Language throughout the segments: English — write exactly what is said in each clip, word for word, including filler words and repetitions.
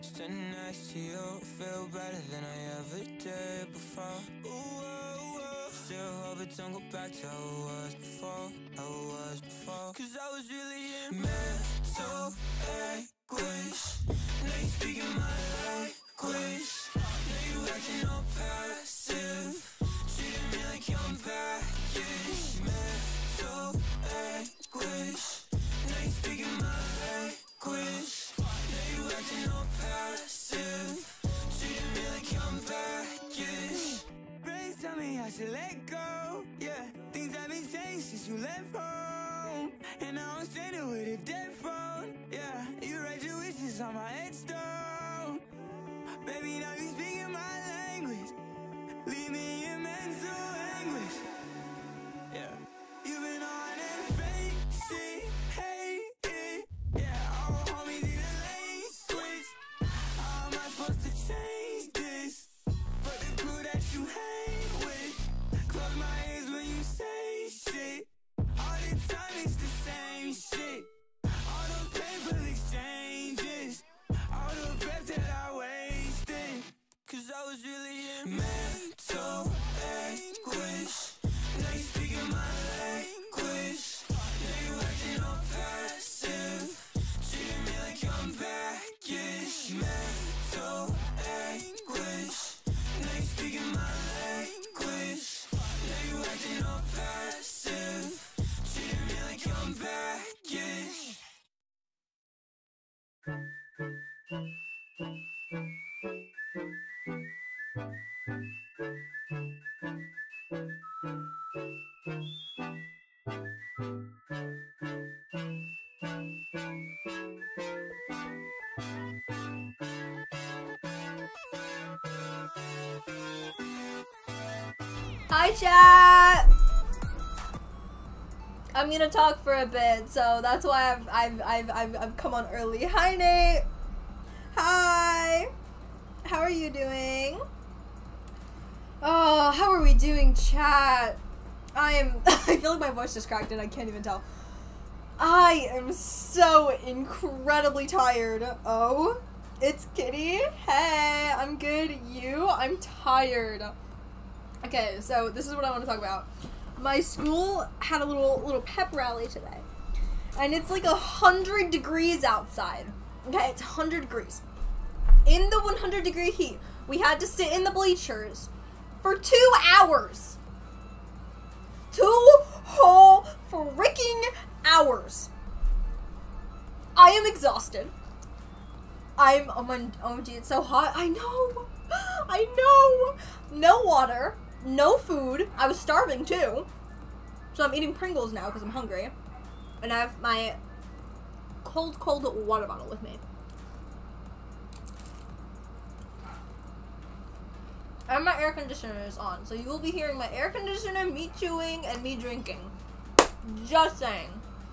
Standing next to you, feel better than I ever did before. Ooh, oh, oh. Still hope it don't go back to how it was before, how it was before. Cause I was really in mental anguish. Now you speaking my language. Now you acting all passive, treating me like I'm baggage. Mental anguish. Now you speaking my language. Now you acting all passive, treating me like I'm baggage. Brains tell me I should let go, yeah. Things haven't changed since you left home, and now I'm standing with a dead phone, yeah. You write your wishes on my headstone. Baby, now you speaking my language. Leave me in mental anguish, yeah. You've been on and facing, hate it, yeah. Oh, homie, need a lane switch. How am I supposed to change this for the crew that you hang with? Close my ears when you say shit. All the time it's the same shit. All those paper exchanges, all the breath that I wasted. Cause I was really in mental anguish. Now you speaking my language. Now you acting all passive, treating me like I'm baggage. Mental anguish. Now you speaking my language. Now you acting all passive, treating me like I'm baggage. Hi chat! I'm gonna talk for a bit, so that's why I've I've I've I've, I've come on early. Hi Nate! Hi! How are you doing? Oh, how are we doing, chat? I am I feel like my voice just cracked and I can't even tell. I am so incredibly tired. Oh, it's Kitty. Hey, I'm good. You? I'm tired. Okay, so this is what I want to talk about. My school had a little little pep rally today, and it's like a hundred degrees outside. Okay, it's a hundred degrees. In the one hundred degree heat, we had to sit in the bleachers for two hours. Two whole freaking hours. I am exhausted. I'm oh my oh gee, it's so hot. I know. I know. No water. No food. I was starving too. So I'm eating Pringles now because I'm hungry. And I have my cold, cold water bottle with me. And my air conditioner is on. So you will be hearing my air conditioner, me chewing, and me drinking. Just saying.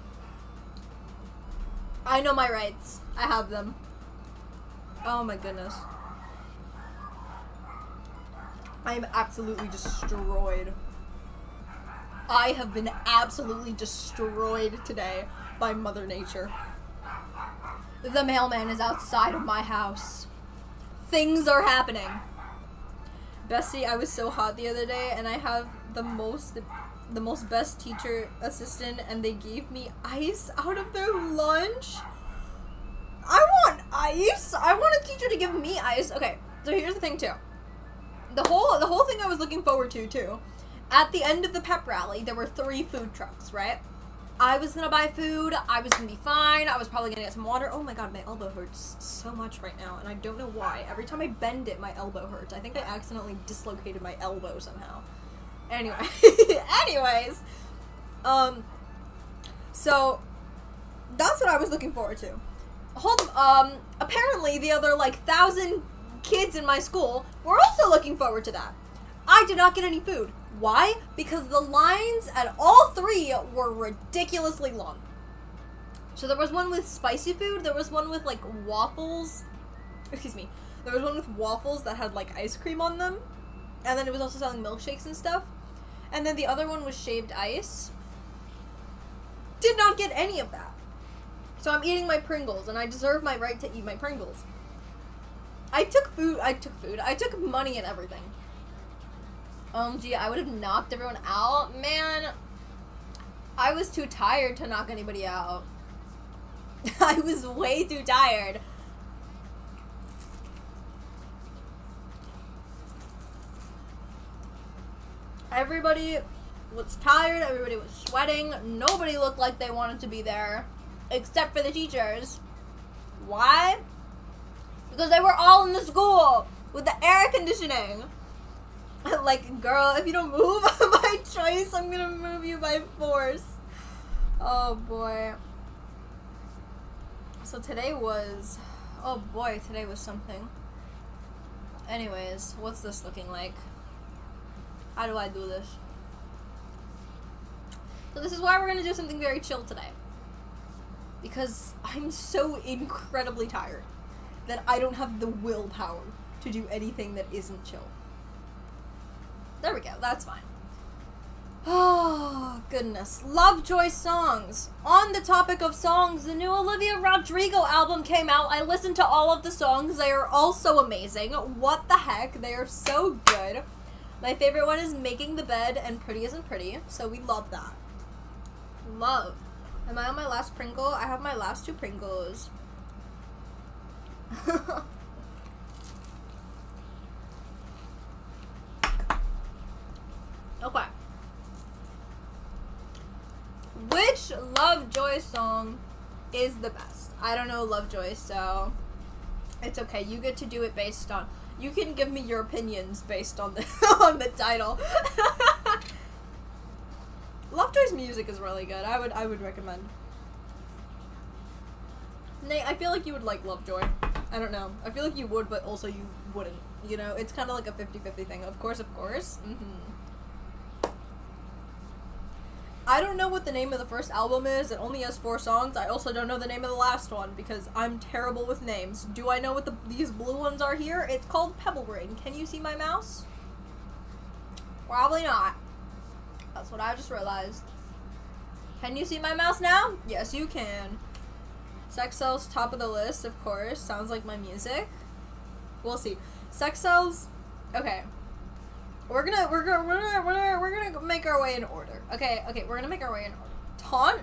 I know my rights. I have them. Oh my goodness. I am absolutely destroyed. I have been absolutely destroyed today by Mother Nature. The mailman is outside of my house. Things are happening. Bessie, I was so hot the other day, and I have the most, the most best teacher assistant, and they gave me ice out of their lunch. I want ice. I want a teacher to give me ice. Okay, so here's the thing too. The whole the whole thing I was looking forward to too. At the end of the pep rally, there were three food trucks, right? I was gonna buy food. I was gonna be fine. I was probably gonna get some water. Oh my god, my elbow hurts so much right now, and I don't know why. Every time I bend it, my elbow hurts. I think I accidentally dislocated my elbow somehow. Anyway, anyways, um, so that's what I was looking forward to. Hold, um, apparently the other like thousand kids in my school were also looking forward to that. I did not get any food. Why? Because the lines at all three were ridiculously long. So there was one with spicy food, there was one with like waffles, excuse me, there was one with waffles that had like ice cream on them, and then it was also selling milkshakes and stuff, and then the other one was shaved ice. Did not get any of that. So I'm eating my Pringles, and I deserve my right to eat my Pringles. I took food. I took food. I took money and everything. Um, gee, I would have knocked everyone out. Man, I was too tired to knock anybody out. I was way too tired. Everybody was tired. Everybody was sweating. Nobody looked like they wanted to be there, except for the teachers. Why? Because they were all in the school with the air conditioning. Like, girl, if you don't move by choice, I'm gonna move you by force. Oh boy. So today was, oh boy, today was something. Anyways, what's this looking like? How do I do this? So this is why we're gonna do something very chill today. Because I'm so incredibly tired that I don't have the willpower to do anything that isn't chill. There we go, that's fine. Oh, goodness. Lovejoy songs. On the topic of songs, the new Olivia Rodrigo album came out. I listened to all of the songs. They are all so amazing. What the heck? They are so good. My favorite one is Making the Bed and Pretty Isn't Pretty, so we love that. Love. Am I on my last Pringle? I have my last two Pringles. Okay. Which Lovejoy song is the best? I don't know Lovejoy, so it's okay. You get to do it based on, you can give me your opinions based on the on the title. Lovejoy's music is really good. I would I would recommend. Nate, I feel like you would like Lovejoy. I don't know. I feel like you would, but also you wouldn't. You know, it's kind of like a fifty fifty thing. Of course, of course. Mm-hmm. I don't know what the name of the first album is. It only has four songs. I also don't know the name of the last one because I'm terrible with names. Do I know what the, these blue ones are here? It's called Pebble Brain. Can you see my mouse? Probably not. That's what I just realized. Can you see my mouse now? Yes, you can. Sex Cells, top of the list, of course. Sounds like my music. We'll see. Sex Cells. Okay. We're gonna we're gonna we're gonna we're gonna we're gonna make our way in order. Okay, okay, we're gonna make our way in order. Taunt.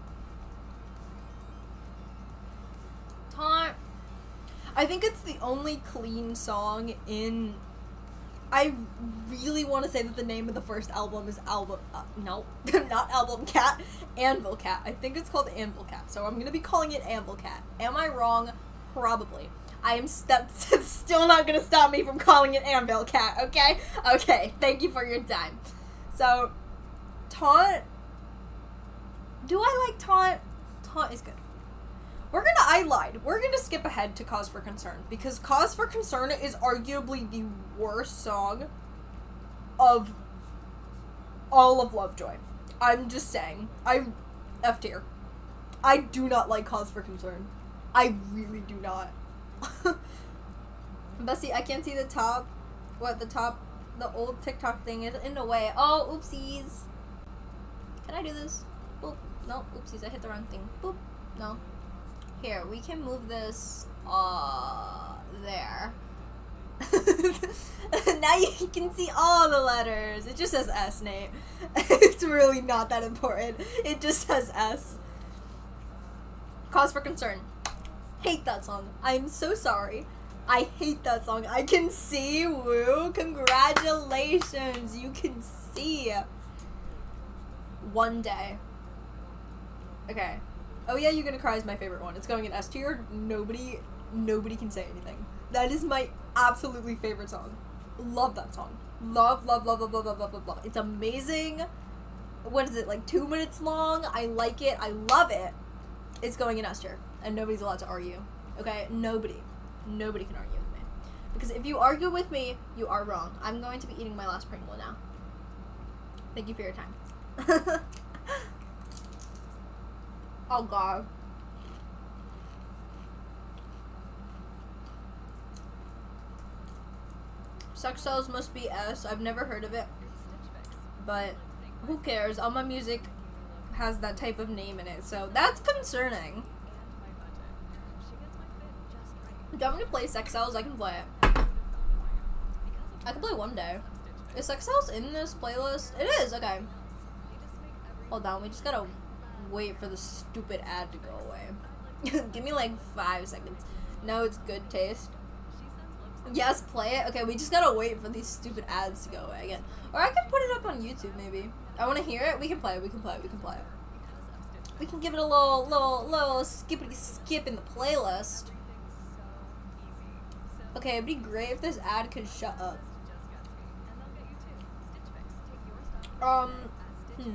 Taunt. I think it's the only clean song in. I really want to say that the name of the first album is album. Uh, no, not Album Cat. Anvil Cat. I think it's called Anvil Cat. So I'm gonna be calling it Anvil Cat. Am I wrong? Probably. I am st still not gonna stop me from calling it Anvil Cat, okay? Okay, thank you for your time. So, Taunt. Do I like Taunt? Taunt is good. We're gonna, I lied. We're gonna skip ahead to Cause for Concern, because Cause for Concern is arguably the worst song of all of Lovejoy. I'm just saying. I, F tier. I do not like Cause for Concern. I really do not. Bessie, I can't see the top. What, the top? The old TikTok thing is in the way. Oh, oopsies. Can I do this? Boop. No, oopsies. I hit the wrong thing. Boop. No. Here, we can move this, uh, there. Now you can see all the letters. It just says S, Nate. It's really not that important. It just says S. Cause for Concern. Hate that song. I'm so sorry. I hate that song. I can see. Woo. Congratulations. You can see. One day. Okay. Oh yeah, You're Gonna Cry is my favorite one. It's going in S tier. Nobody, nobody can say anything. That is my absolutely favorite song. Love that song. Love, love, love, love, love, love, love, love, love. It's amazing. What is it, like two minutes long? I like it. I love it. It's going in S tier. And nobody's allowed to argue. Okay? Nobody. Nobody can argue with me. Because if you argue with me, you are wrong. I'm going to be eating my last Pringle now. Thank you for your time. Oh god. Sex Cells must be S. I've never heard of it. But who cares? All my music has that type of name in it. So that's concerning. Do you want me to play Sex Cells? I can play it. I can play one day. Is Sex Cells in this playlist? It is, okay. Hold on, we just gotta wait for the stupid ad to go away. Give me like five seconds. No, it's good taste. Yes, play it. Okay, we just gotta wait for these stupid ads to go away again. Or I can put it up on YouTube maybe. I wanna hear it. We can play it, we can play it, we can play it. We can give it a little, little, little skippity skip in the playlist. Okay, it'd be great if this ad could shut up. Um, hmm.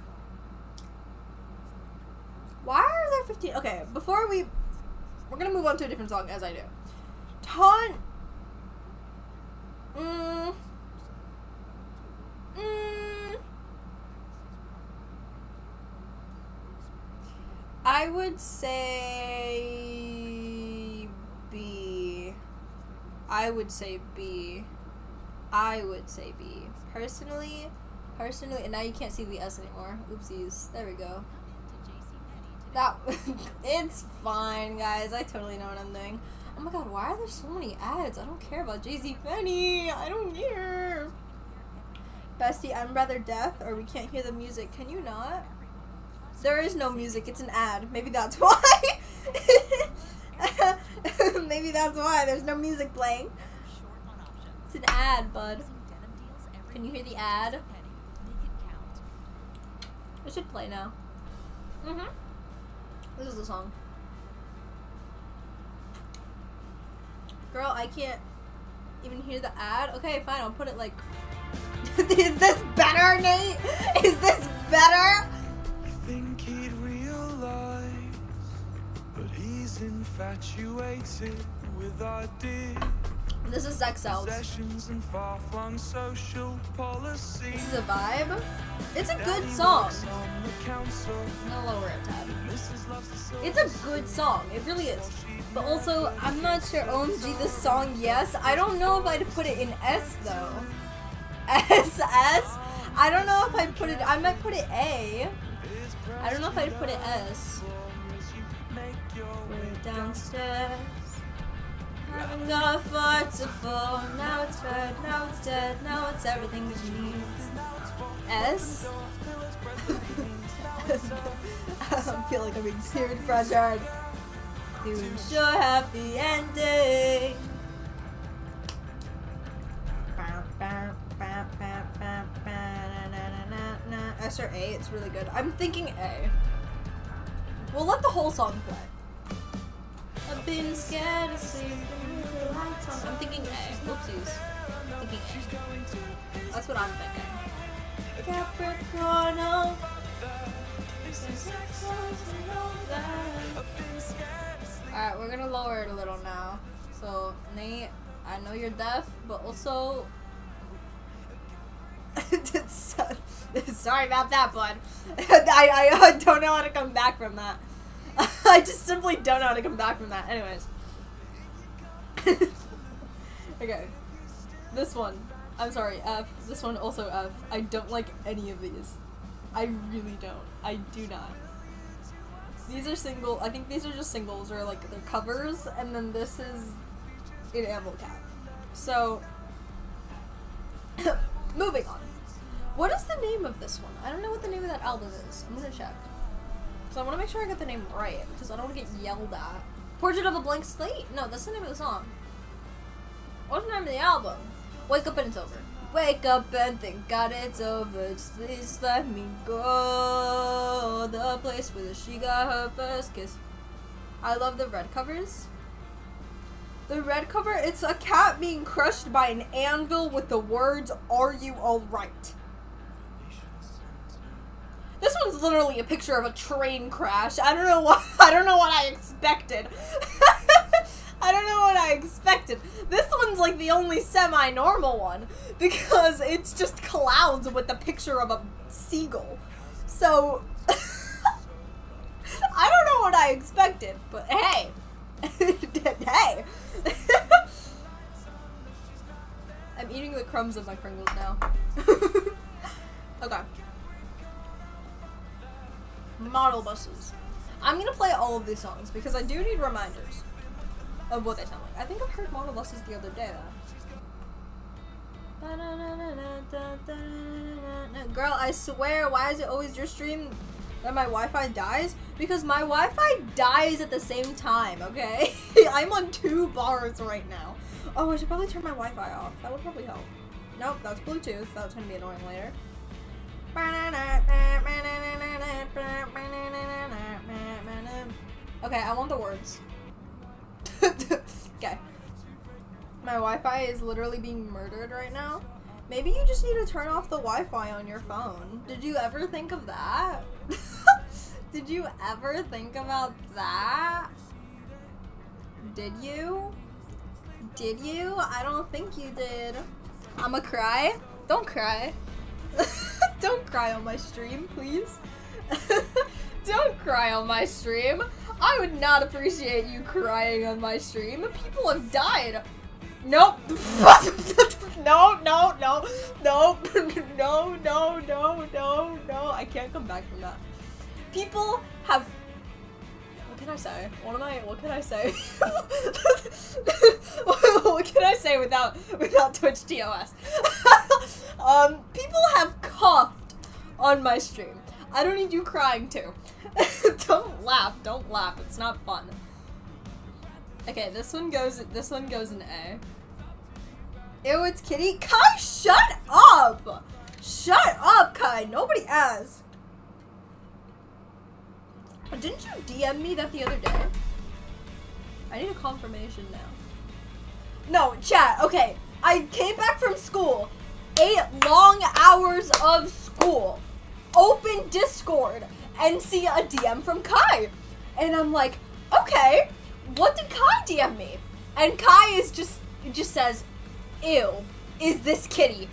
Why are there fifteen? Okay, before we, we're gonna move on to a different song as I do. Taunt. Mm. Mm. I would say B. I would say B. I would say B. Personally, personally, and now you can't see the S anymore. Oopsies. There we go. That, it's fine, guys. I totally know what I'm doing. Oh my god, why are there so many ads? I don't care about JCPenney. I don't care. Bestie, I'm rather deaf, or we can't hear the music. Can you not? There is no music. It's an ad. Maybe that's why. Maybe that's why. There's no music playing. It's an ad, bud. Can you hear the ad? It should play now. Mm-hmm. This is the song. Girl, I can't even hear the ad. Okay, fine, I'll put it like... Is this better, Nate? Is this better? I think he'd realize, but he's infatuated with ideas. This is Sex Cells. And far-flung social policy. This is a vibe. It's a good song. I'm gonna lower it a tad. It's a good song. It really is. But also, I'm not sure. O M G, this song, yes. I don't know if I'd put it in S though. S S. I don't know if I'd put it. I might put it A. I don't know if I'd put it S. We're downstairs. Haven't got far to fall. Now it's bad, now it's dead, now it's everything that you need. S? I feel like I'm being peer pressured to ensure happy ending. S or A, it's really good. I'm thinking A. We'll let the whole song play. I've been scared to see the lights on. I'm thinking A. Whoopsies. I'm thinking A. That's what I'm thinking. Capricorn. Alright, we're gonna lower it a little now. So, Nate, I know you're deaf, but also... Sorry about that, bud. I, I don't know how to come back from that. I just simply don't know how to come back from that. Anyways. Okay. This one. I'm sorry, F. This one also F. I don't like any of these. I really don't. I do not. These are single. I think these are just singles or like they're covers, and then this is an Animal Cat. So, moving on. What is the name of this one? I don't know what the name of that album is. I'm gonna check. So I want to make sure I get the name right, because I don't want to get yelled at. Portrait of a Blank Slate? No, that's the name of the song. What's the name of the album? Wake Up and It's Over. Wake up and thank God it's over. Just please let me go. The place where she got her first kiss. I love the red covers. The red cover, it's a cat being crushed by an anvil with the words, "Are you alright?" This one's literally a picture of a train crash. I don't know what I don't know what I expected. I don't know what I expected. This one's like the only semi-normal one because it's just clouds with the picture of a seagull. So I don't know what I expected, but hey. Hey. I'm eating the crumbs of my Pringles now. Okay. Model buses. I'm gonna play all of these songs because I do need reminders. of what they sound like. I think I've heard Monoliths the other day though. Girl, I swear, why is it always your stream that my Wi-Fi dies? Because my Wi-Fi dies at the same time, okay? I'm on two bars right now. Oh, I should probably turn my Wi-Fi off. That would probably help. Nope, that's Bluetooth. That's gonna be annoying later. Okay, I want the words. Okay. My Wi-Fi is literally being murdered right now. Maybe you just need to turn off the Wi-Fi on your phone. Did you ever think of that? Did you ever think about that? Did you? Did you? I don't think you did. I'ma cry. Don't cry. Don't cry on my stream, please. Don't cry on my stream. I would not appreciate you crying on my stream. People have died. Nope. No, no, no, no, no, no, no, no, no. I can't come back from that. People have. What can I say? What am I? What can I say? What can I say without without Twitch T O S? um, people have coughed on my stream. I don't need you crying too. Don't laugh. Don't laugh. It's not fun. Okay, this one goes. This one goes in A. Ew, it's Kitty. Kai, shut up! Shut up, Kai. Nobody asked. Didn't you D M me that the other day? I need a confirmation now. No, chat. Okay, I came back from school. Eight long hours of school. Open Discord and see a D M from Kai. And I'm like, okay, what did Kai D M me? And Kai is just, just says, ew, is this Kitty?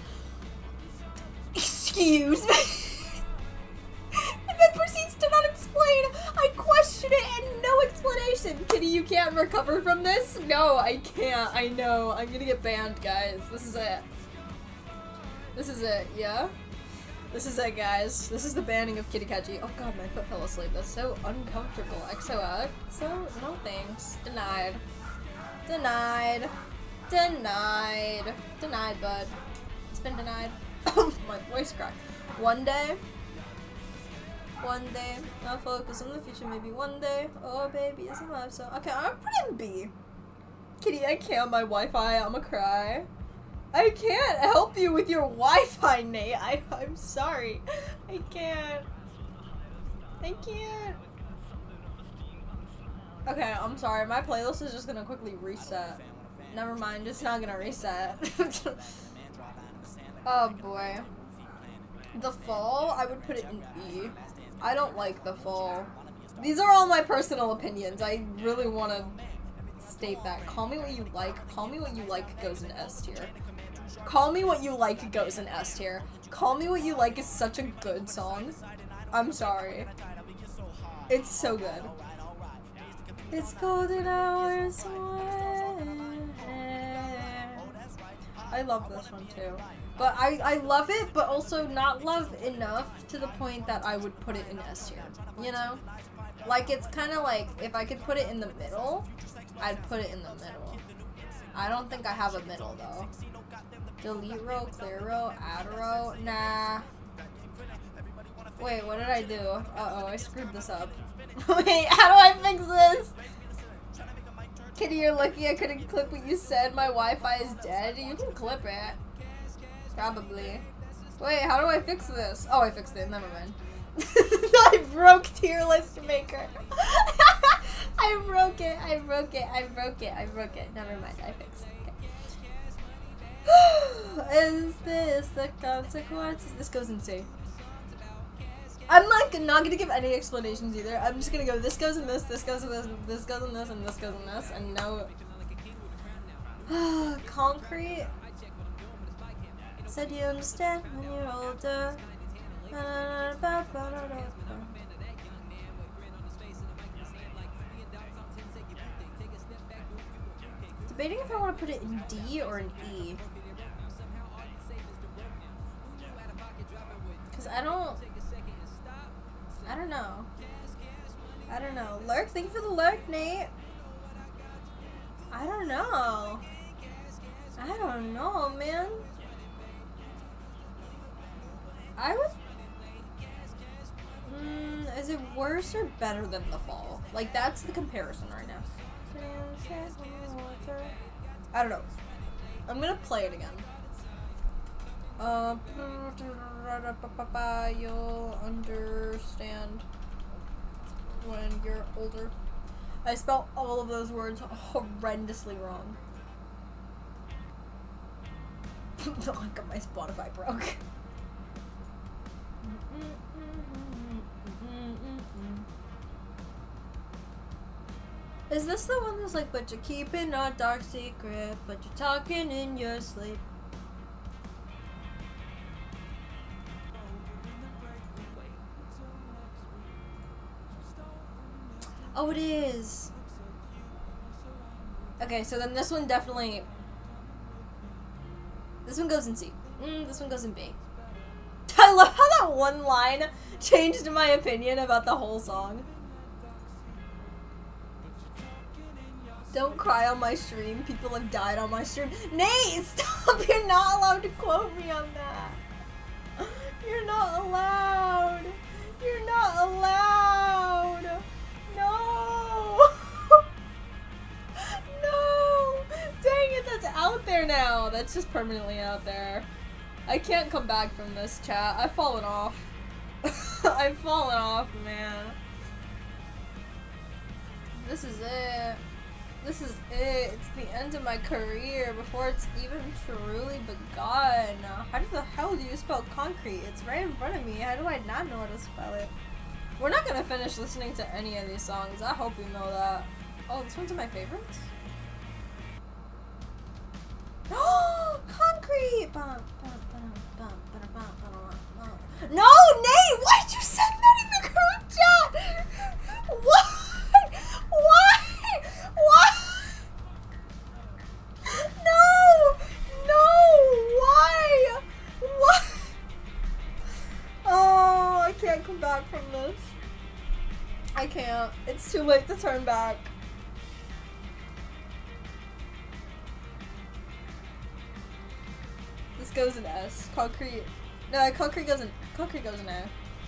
Excuse me. And then proceeds to not explain. I question it and no explanation. Kitty, you can't recover from this? No, I can't. I know. I'm gonna get banned, guys. This is it. This is it, yeah? This is it, guys. This is the banning of Kitty Catchy. Oh god, my foot fell asleep. That's so uncomfortable. X O X. So, no thanks. Denied. Denied. Denied. Denied, bud. It's been denied. Oh, my voice cracked. One day. One day. I'll focus on the future, maybe one day. Oh, baby, it's alive, so. Okay, I'm putting B. Kitty, I can't. My Wi-Fi. I'ma cry. I can't help you with your Wi-Fi, Nate. I, I'm sorry. I can't. I can't. Okay, I'm sorry. My playlist is just gonna quickly reset. Never mind. It's not gonna reset. Oh, boy. The Fall, I would put it in E. I don't like The Fall. These are all my personal opinions. I really want to state that. Call Me What You Like. Call Me What You Like goes in S tier. Call Me What You Like goes in S tier. Call Me What You Like is such a good song. I'm sorry. It's so good. It's golden hours away. I love this one too. But I, I love it, but also not love enough to the point that I would put it in S tier. You know? Like, it's kind of like, if I could put it in the middle, I'd put it in the middle. I don't think I have a middle, though. Delete row, clear row, add row, nah. Wait, what did I do? Uh-oh, I screwed this up. Wait, how do I fix this? Kitty, you're lucky I couldn't clip what you said. My Wi-Fi is dead. You can clip it. Probably. Wait, how do I fix this? Oh, I fixed it. Never mind. I broke tier list maker. I broke it. I broke it. I broke it. I broke it. Never mind. I fixed it. Okay. Is this the consequences? This goes in C. I'm like not gonna give any explanations either. I'm just gonna go. This goes in this. This goes in this. This goes in this, and this goes in this, and no. Concrete. Said you understand when you're older. Debating if I want to put it in D or in E. Cause I don't. I don't know. I don't know. Lurk, thank you for the lurk, Nate. I don't know. I don't know, man. I would... Mm, is it worse or better than The Fall? Like, that's the comparison right now. I don't know. I'm gonna play it again. Uh, you'll understand when you're older. I spelled all of those words horrendously wrong. I got my Spotify broke. Is this the one that's like, but you're keeping a dark secret, but you're talking in your sleep? Oh, it is. Okay, so then this one definitely... This one goes in C. Mm, this one goes in B. I love how that one line changed my opinion about the whole song. Don't cry on my stream. People have died on my stream. Nate, stop! You're not allowed to quote me on that. You're not allowed. You're not allowed. No. No. Dang it, that's out there now. That's just permanently out there. I can't come back from this, chat. I've fallen off. I've fallen off, man. This is it. This is it. It's the end of my career before it's even truly begun. How the hell do you spell concrete? It's right in front of me. How do I not know how to spell it? We're not gonna finish listening to any of these songs. I hope you know that. Oh, this one's one of my favorites. Oh, concrete! No, Nate! Why did you send that in the group chat? Why? Why? Why? No! No! Why? Why? Oh, I can't come back from this. I can't. It's too late to turn back. This goes in S. Concrete. No, concrete goes in. Concrete goes in A.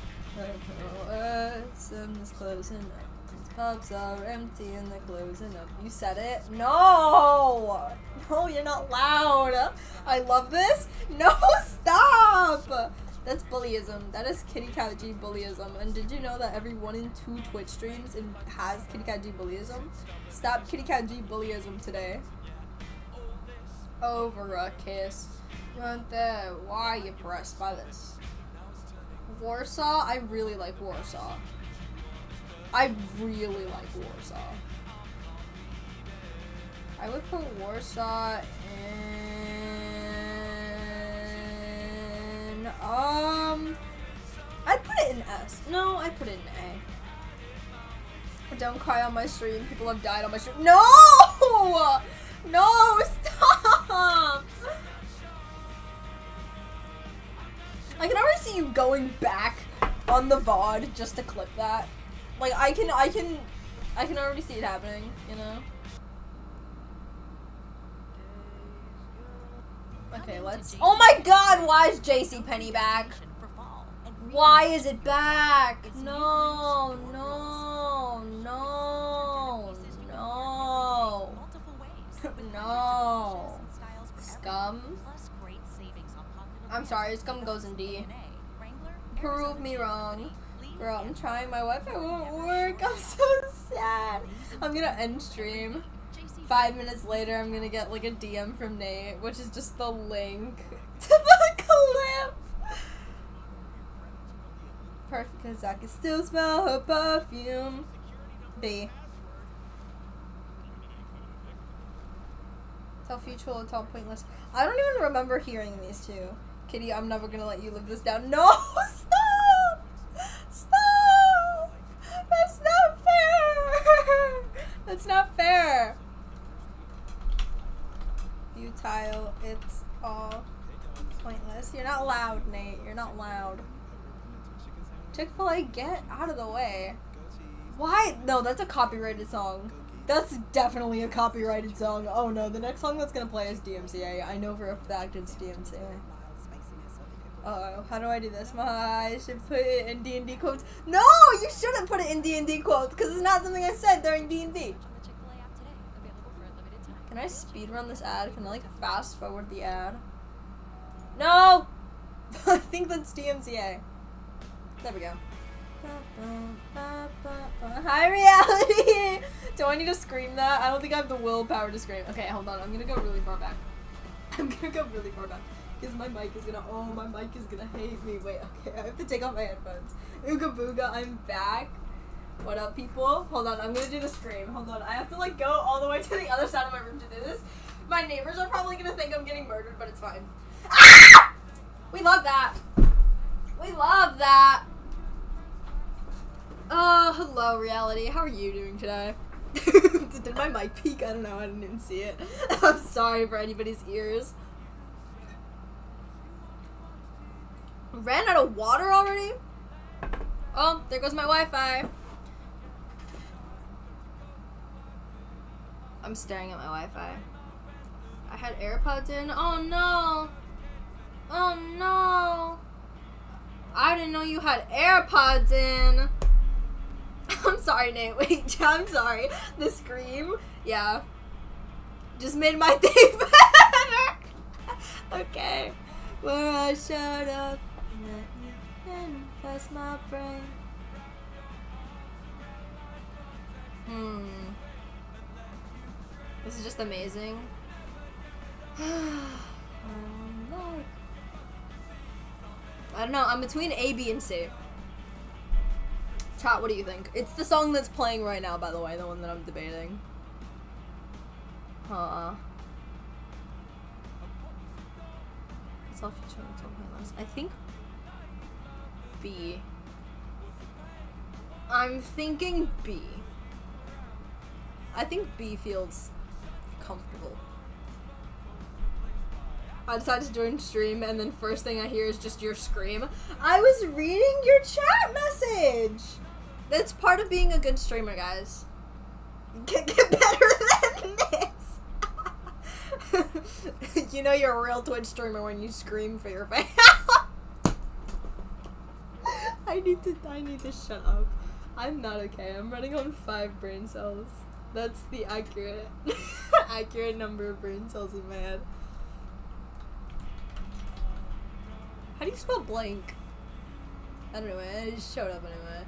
And this closing up. These pubs are empty and they're closing up. You said it? No! No, you're not loud. I love this. No, stop! That's bullyism. That is Kitty Cat G bullyism. And did you know that every one in two Twitch streams in has Kitty Cat G bullyism? Stop Kitty Cat G bullyism today. Over a kiss. You want the why are you pressed by this? Warsaw? I really like Warsaw. I really like Warsaw. I would put Warsaw in um I'd put it in S. No, I'd put it in A. Don't cry on my stream. People have died on my stream. No! No, stop! I can already see you going back on the V O D just to clip that. Like, I can, I can, I can already see it happening, you know? Okay, let's, oh my god, why is JCPenney back? Why is it back? No, no, no, no, no. Scum? I'm sorry, Scum goes in D. Prove me wrong. Girl, I'm trying, my Wi-Fi won't work. I'm so sad. I'm gonna end stream. Five minutes later, I'm gonna get like a D M from Nate, which is just the link to the clip. Perfect, because I can still smell her perfume. B. Tell future or tell pointless. I don't even remember hearing these two. Kitty, I'm never gonna let you live this down. No! Stop! Stop! That's not fair! That's not fair! Futile, it's all pointless. You're not loud, Nate. You're not loud. Chick-fil-A, get out of the way. Why? No, that's a copyrighted song. That's definitely a copyrighted song. Oh no, the next song that's gonna play is D M C A. I know for a fact it's D M C A. Uh-oh, how do I do this? I should put it in D and D quotes. No, you shouldn't put it in D and D quotes, because it's not something I said during D and D. Can I speed run this ad? Can I, like, fast forward the ad? No! I think that's D M C A. There we go. Hi, reality! Do I need to scream that? I don't think I have the willpower to scream. Okay, hold on. I'm gonna go really far back. I'm gonna go really far back. Because my mic is gonna, oh, my mic is gonna hate me. Wait, okay, I have to take off my headphones. Ooga booga, I'm back. What up, people? Hold on, I'm gonna do the scream. Hold on, I have to, like, go all the way to the other side of my room to do this. My neighbors are probably gonna think I'm getting murdered, but it's fine. Ah! We love that. We love that. Oh, hello, reality. How are you doing today? Did my mic peak? I don't know. I didn't even see it. I'm sorry for anybody's ears. Ran out of water already? Oh, there goes my Wi-Fi. I'm staring at my Wi-Fi. I had AirPods in. Oh no. Oh no. I didn't know you had AirPods in. I'm sorry, Nate. Wait, I'm sorry. The scream. Yeah. Just made my day better. Okay. Where I showed up. And that's my brain. Hmm. This is just amazing. I don't know. I'm between A, B, and C. Chat, what do you think? It's the song that's playing right now, by the way, the one that I'm debating. Huh. It's all featuring playlist. I think B. I'm thinking B. I think B feels comfortable. I decided to join stream, and then first thing I hear is just your scream. I was reading your chat message! That's part of being a good streamer, guys. Get, get better than this! You know you're a real Twitch streamer when you scream for your fans. I need to, I need to shut up. I'm not okay. I'm running on five brain cells. That's the accurate, accurate number of brain cells in my head. How do you spell blank? I don't know, man. It just showed up anyway.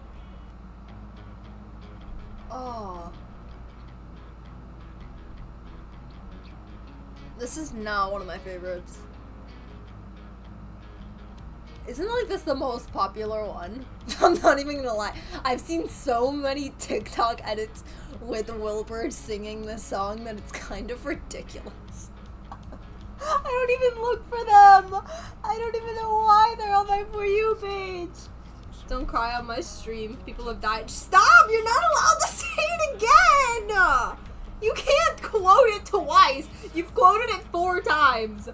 Oh. This is not one of my favorites. Isn't like this the most popular one? I'm not even gonna lie. I've seen so many TikTok edits with Wilbur singing this song that it's kind of ridiculous. I don't even look for them. I don't even know why they're on my For You page. Don't cry on my stream. People have died. Stop! You're not allowed to say it again! You can't quote it twice. You've quoted it four times.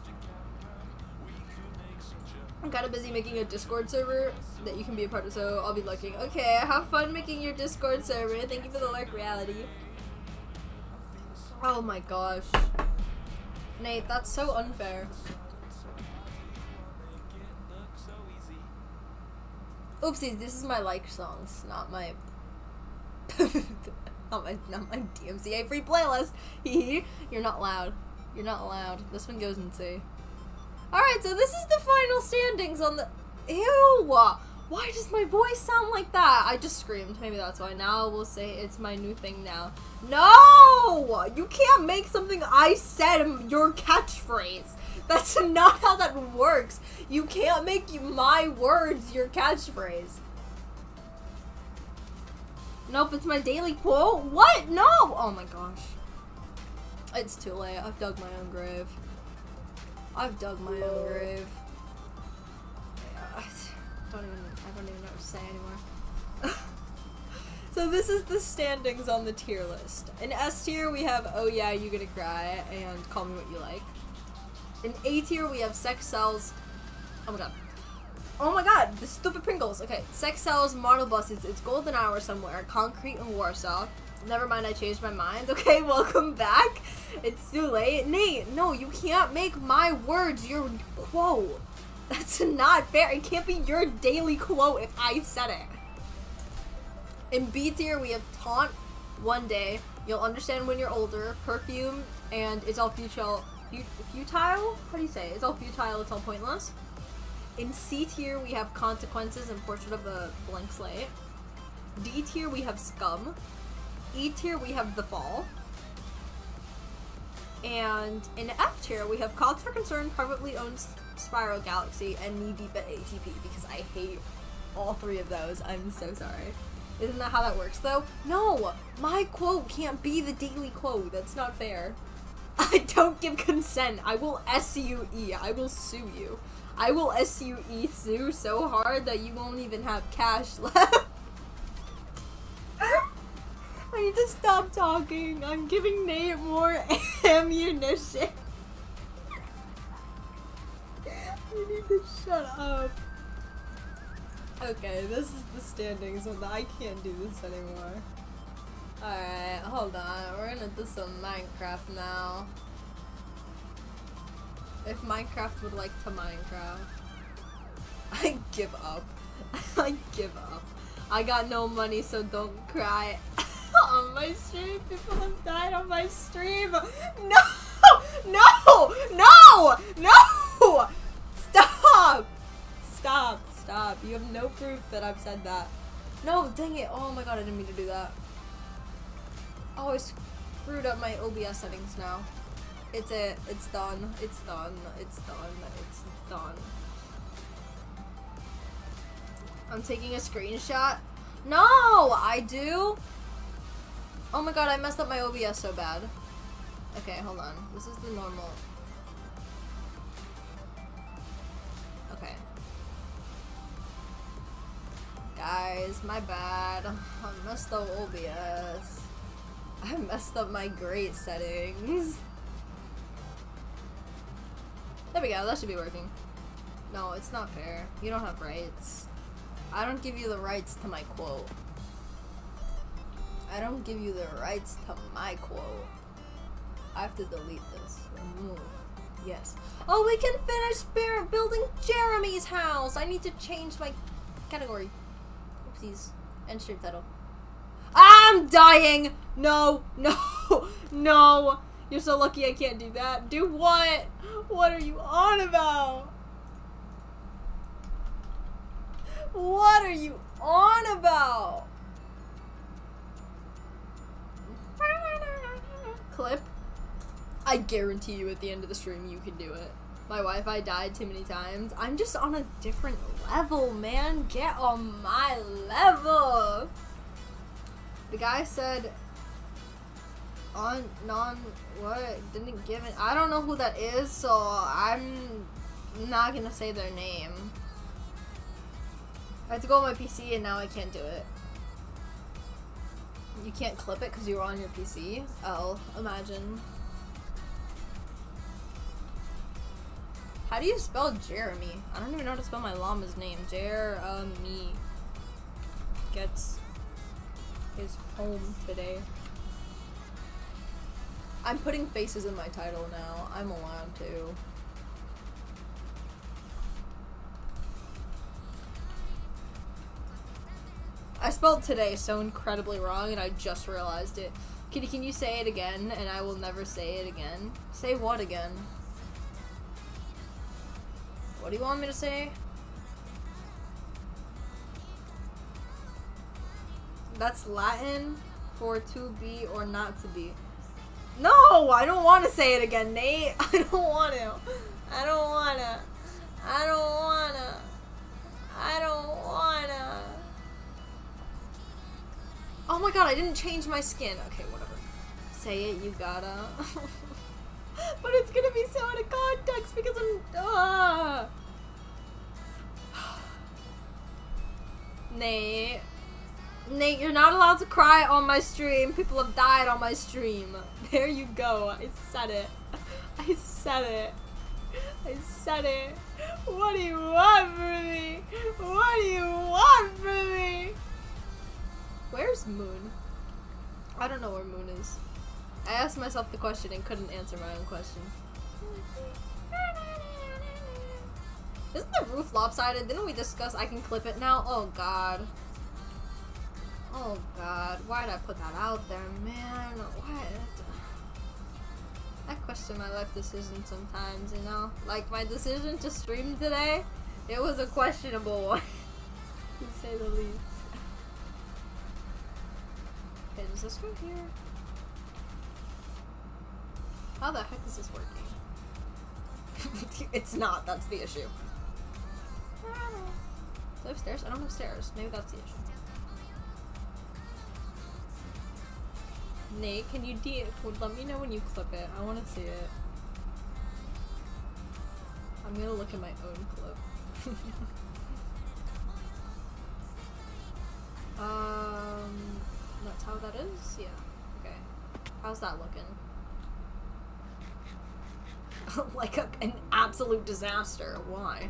I'm kind of busy making a Discord server that you can be a part of, so I'll be looking. Okay, have fun making your Discord server. Thank you for the like, reality. Oh my gosh. Nate, that's so unfair. Oopsies, this is my like songs, not my not my not my D M C A free playlist. You're not loud. You're not allowed. This one goes in C. Alright, so this is the final standings on the ew! Why does my voice sound like that? I just screamed. Maybe that's why. Now we'll say it's my new thing now. No! You can't make something I said your catchphrase. That's not how that works. You can't make my words your catchphrase. Nope, it's my daily quote. What? No! Oh my gosh. It's too late. I've dug my own grave. I've dug my own grave. I don't even, I don't even know what to say anymore. So this is the standings on the tier list. In S tier we have Oh Yeah, You Gonna Cry and Call Me What You Like. In A tier we have Sex Cells. Oh my god. Oh my god, the stupid Pringles. Okay, Sex Cells, Model Buses, It's Golden Hour Somewhere, Concrete in Warsaw, Never mind, I changed my mind. Okay, welcome back. It's too late. Nate, no, you can't make my words your quote. That's not fair. It can't be your daily quote if I said it. In B tier, we have Taunt, One Day, You'll Understand When You're Older, Perfume, and It's All Futile. Futile? How do you say? It's all futile, it's all pointless. In C tier, we have Consequences and Portrait of a Blank Slate. D tier, we have Scum. E tier, we have The Fall. And in F tier, we have Cause for Concern, Privately Owned Spiral Galaxy, and Knee Deep at A T P, because I hate all three of those. I'm so sorry. Isn't that how that works, though? No! My quote can't be the daily quote. That's not fair. I don't give consent. I will S U E. I will sue you. I will S U E sue so hard that you won't even have cash left. I need to stop talking. I'm giving Nate more ammunition. I need to shut up. Okay, this is the standings, so I can't do this anymore. Alright, hold on. We're gonna do some Minecraft now. If Minecraft would like to Minecraft. I give up. I give up. I got no money, so don't cry. On my stream, people have died on my stream. No! No! No! No! Stop! Stop. Stop. You have no proof that I've said that. No, dang it. Oh my god, I didn't mean to do that. Oh, I screwed up my O B S settings now. It's it. It's done. It's done. It's done. It's done. I'm taking a screenshot. No! I do? Oh my god, I messed up my O B S so bad. Okay, hold on. This is the normal. Okay. Guys, my bad. I messed up O B S. I messed up my great settings. There we go, that should be working. No, it's not fair. You don't have rights. I don't give you the rights to my quote. I don't give you the rights to my quote. I have to delete this. Remove. Yes. Oh, we can finish spirit building Jeremy's house! I need to change my category. Oopsies. End stream title. I'm dying! No, no, no. You're so lucky I can't do that. Do what? What are you on about? What are you on about? Clip. I guarantee you at the end of the stream you can do it. My Wi-Fi died too many times. I'm just on a different level, man. Get on my level. The guy said on non what didn't give it. I don't know who that is, so I'm not gonna say their name. I had to go on my P C and now I can't do it. You can't clip it because you were on your P C? Oh, imagine. How do you spell Jeremy? I don't even know how to spell my llama's name. Jeremy gets his home today. I'm putting faces in my title now. I'm allowed to. I spelled today so incredibly wrong and I just realized it. Kitty, can you say it again and I will never say it again? Say what again? What do you want me to say? That's Latin for to be or not to be. No, I don't want to say it again, Nate. I don't want to. I don't want to. I don't want to. I don't want to. Oh my god, I didn't change my skin. Okay, whatever. Say it, you gotta. But it's gonna be so out of context because I'm. Uh. Nate. Nate, you're not allowed to cry on my stream. People have died on my stream. There you go. I said it. I said it. I said it. What do you want from me? What do you want from me? Where's Moon? I don't know where Moon is. I asked myself the question and couldn't answer my own question. Isn't the roof lopsided? Didn't we discuss I can clip it now? Oh god. Oh god. Why'd I put that out there, man? Why? I question my life decisions sometimes, you know? Like my decision to stream today, it was a questionable one. To say the least. Okay, does this go here? How the heck is this working? It's not, that's the issue. Do I have stairs? I don't have stairs. Maybe that's the issue. Nate, can you de- let me know when you clip it. I want to see it. I'm gonna look at my own clip. um, that's how that is? Yeah. Okay. How's that looking? Like a, an absolute disaster. Why?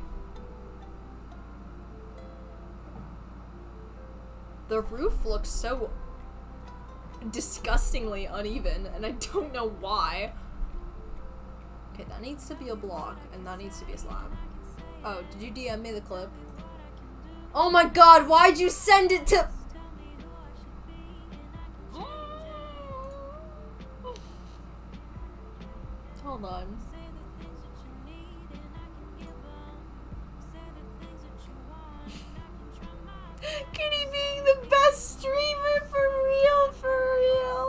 The roof looks so disgustingly uneven, and I don't know why. Okay, that needs to be a block, and that needs to be a slab. Oh, did you D M me the clip? Oh my god, why'd you send it to- Hold on. Kitty being the best streamer for real, for real.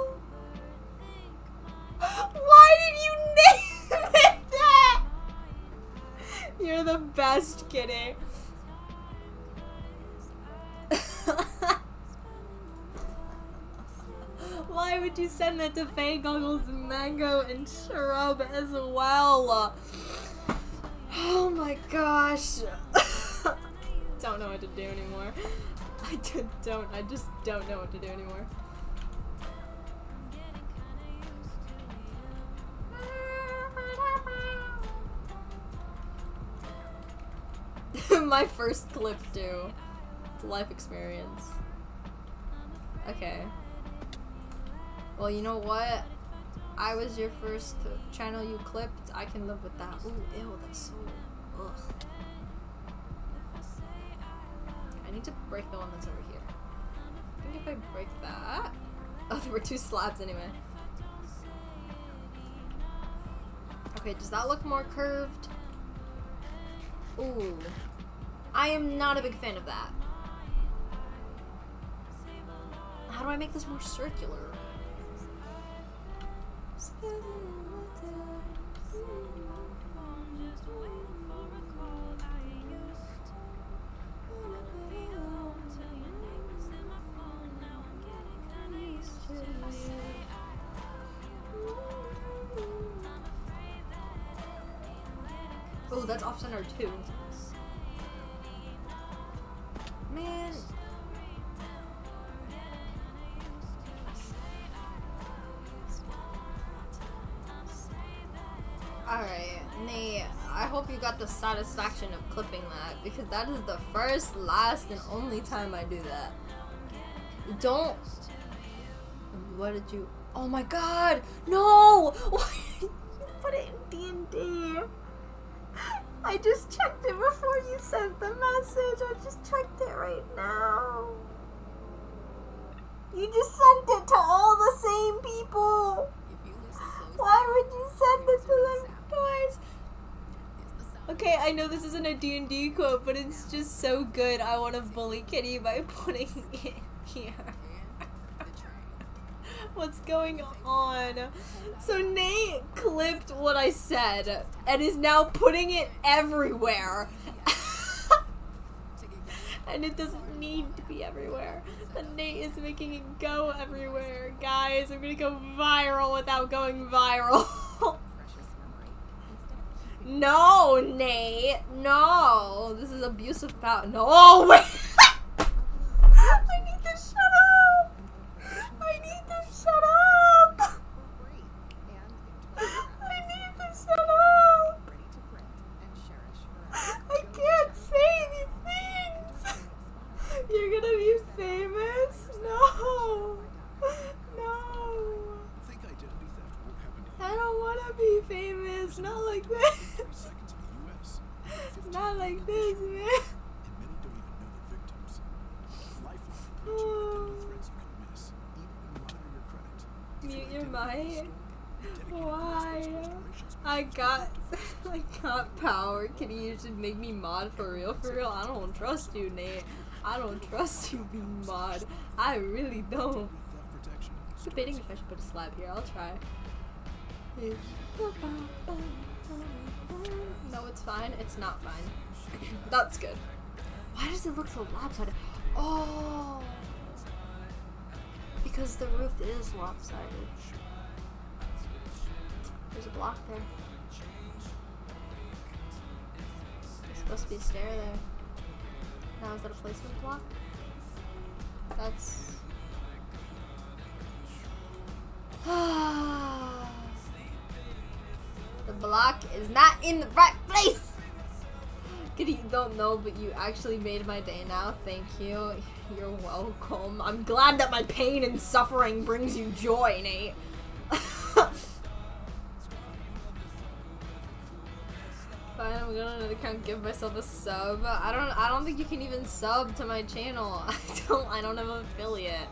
Why did you name it that? You're the best, Kitty. Why would you send that to Faye Goggles, Mango, and Shrub as well? Oh my gosh. Don't know what to do anymore. I just don't, I just don't know what to do anymore. My first clip too. It's a life experience. Okay. Well, you know what? I was your first channel you clipped. I can live with that. Ooh, ew, that's so... Ugh. I need to break the one that's over here. I think if I break that... Oh, there were two slabs anyway. Okay, does that look more curved? Ooh. I am not a big fan of that. How do I make this more circular? Oh, that's off center too. Man. Alright, Nate, I hope you got the satisfaction of clipping that, because that is the first, last, and only time I do that. Don't... What did you... Oh my god! No! Why did you put it in D and D? I just checked it before you sent the message. I just checked it right now. You just sent it to all the same people. Why would you send it to them twice? Okay, I know this isn't a D and D quote, but it's just so good. I want to bully Kitty by putting it here. What's going on? So Nate clipped what I said and is now putting it everywhere. And it doesn't need to be everywhere. But Nate is making it go everywhere. Guys, I'm gonna go viral without going viral. No, Nate. No. This is abusive power. No, wait. I need to shut up. I need to shut up! I need to shut up! I can't say these things! You're gonna be famous? No! No! my? Why? I got, I got power. Can you just make me mod for real? For real? I don't trust you, Nate. I don't trust you, be mod. I really don't. Debating if I should put a slab here. I'll try. No, it's fine. It's not fine. That's good. Why does it look so lopsided? Oh, because the roof is lopsided. There's a block there. There's supposed to be a stair there. Now is that a placement block? That's... The block is not in the right place! You don't know, but you actually made my day now. Thank you. You're welcome. I'm glad that my pain and suffering brings you joy, Nate. Fine, I'm gonna another account give myself a sub. I don't I don't think you can even sub to my channel. I don't I don't have an affiliate.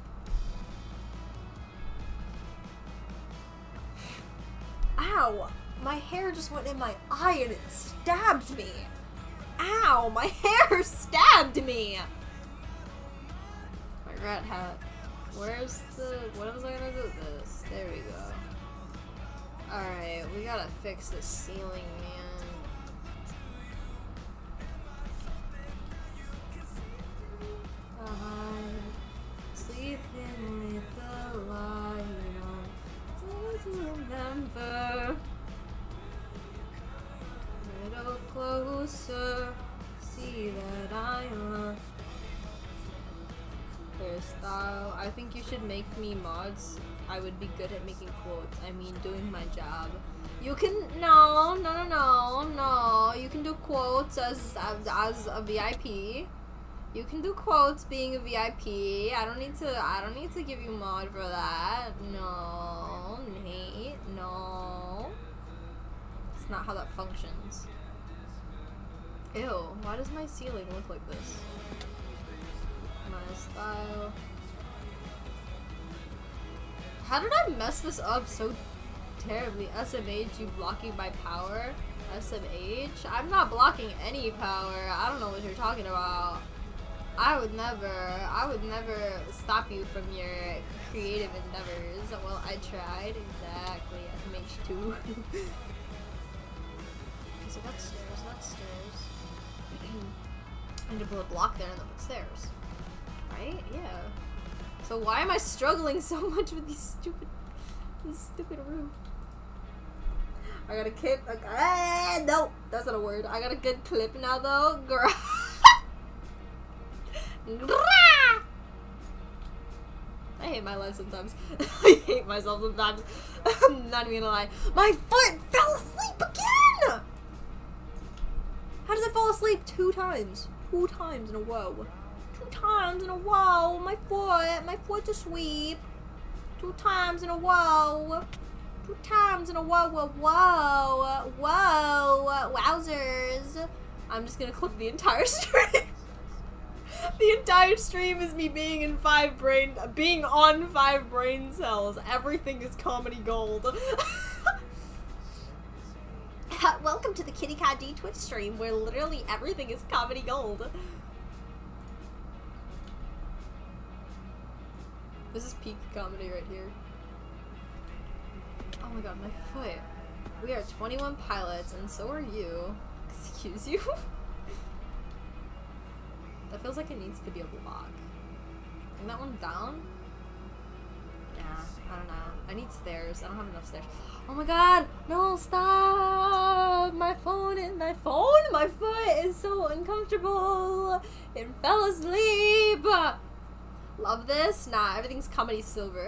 Ow! My hair just went in my eye and it stabbed me. Ow! My hair stabbed me! My rat hat. Where's the... What was I gonna do with this? There we go. Alright, we gotta fix this ceiling, man. I'm sleeping with the light on. Do you remember? A little closer, see that I'm a hairstyle. I think you should make me mods. I would be good at making quotes. I mean, doing my job. You can no, no, no, no, no. You can do quotes as as, as a V I P. You can do quotes being a V I P. I don't need to. I don't need to give you mod for that. No, Nate. No. It's not how that functions. Ew, why does my ceiling look like this? My style. How did I mess this up so terribly? S M H, you blocking my power? S M H? I'm not blocking any power. I don't know what you're talking about. I would never, I would never stop you from your creative endeavors. Well, I tried. Exactly. S M H two. So that's stairs, that's stairs. I need to put a block there and then put stairs. Right? Yeah. So why am I struggling so much with these stupid, this stupid roof? I got a clip. Okay. Ah, no, that's not a word. I got a good clip now though. Girl. I hate my life sometimes. I hate myself sometimes. I'm not even gonna lie. My foot fell asleep again! How does it fall asleep two times? Two times in a row. Two times in a row. My foot. My foot asleep. Two times in a row. Two times in a row. Whoa. Whoa. Whoa. Wowzers. I'm just gonna clip the entire stream. The entire stream is me being in five brain, being on five brain cells. Everything is comedy gold. Welcome to the Kitty Cat D Twitch stream, where literally everything is comedy gold. This is peak comedy right here. Oh my god, my foot. We are twenty-one pilots, and so are you. Excuse you? That feels like it needs to be a block. Bring that one down? Yeah, I don't know. I need stairs. I don't have enough stairs. Oh my god! No, stop! My phone and my phone! My foot is so uncomfortable! It fell asleep! Love this? Nah, everything's comedy silver.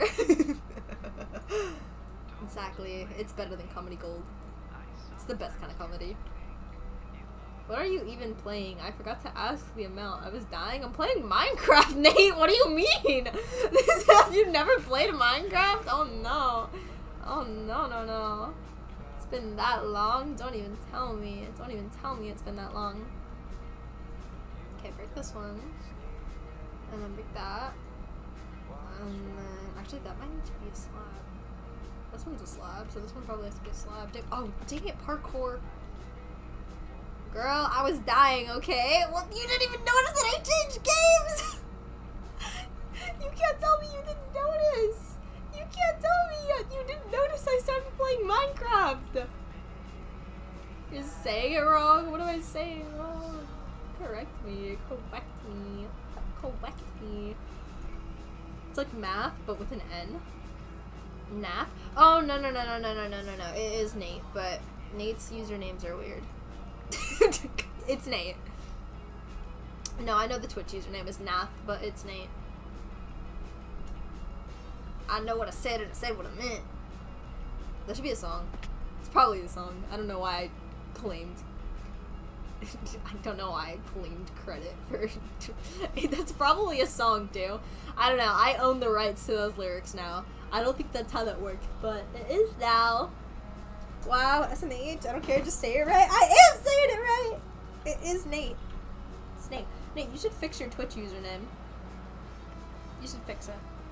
Exactly. It's better than comedy gold. It's the best kind of comedy. What are you even playing? I forgot to ask the amount. I was dying. I'm playing Minecraft, Nate! What do you mean? Have you never played Minecraft? Oh no. Oh no, no, no. It's been that long? Don't even tell me. Don't even tell me it's been that long. Okay, break this one. And then break that. And then... Actually, that might need to be a slab. This one's a slab, so this one probably has to be a slab. Dang, oh, dang it, parkour. Girl, I was dying, okay? Well, you didn't even notice that I changed games! You can't tell me you didn't notice! You can't tell me yet you didn't notice I started playing Minecraft! You're saying it wrong? What am I saying wrong? Correct me, correct me, correct me. It's like math, but with an N. Nath? Oh, no, no, no, no, no, no, no, no, no. It is Nate, but Nate's usernames are weird. It's Nate. No, I know the Twitch username is Nath, but it's Nate. I know what I said and I said what I meant. That should be a song. It's probably a song. I don't know why I claimed. I don't know why I claimed credit for. That's probably a song too. I don't know. I own the rights to those lyrics now. I don't think that's how that works, but it is now. Wow, S M H. I don't care. Just say it right. I am saying it right. It is Nate. It's Nate. Nate, you should fix your Twitch username. You should fix it.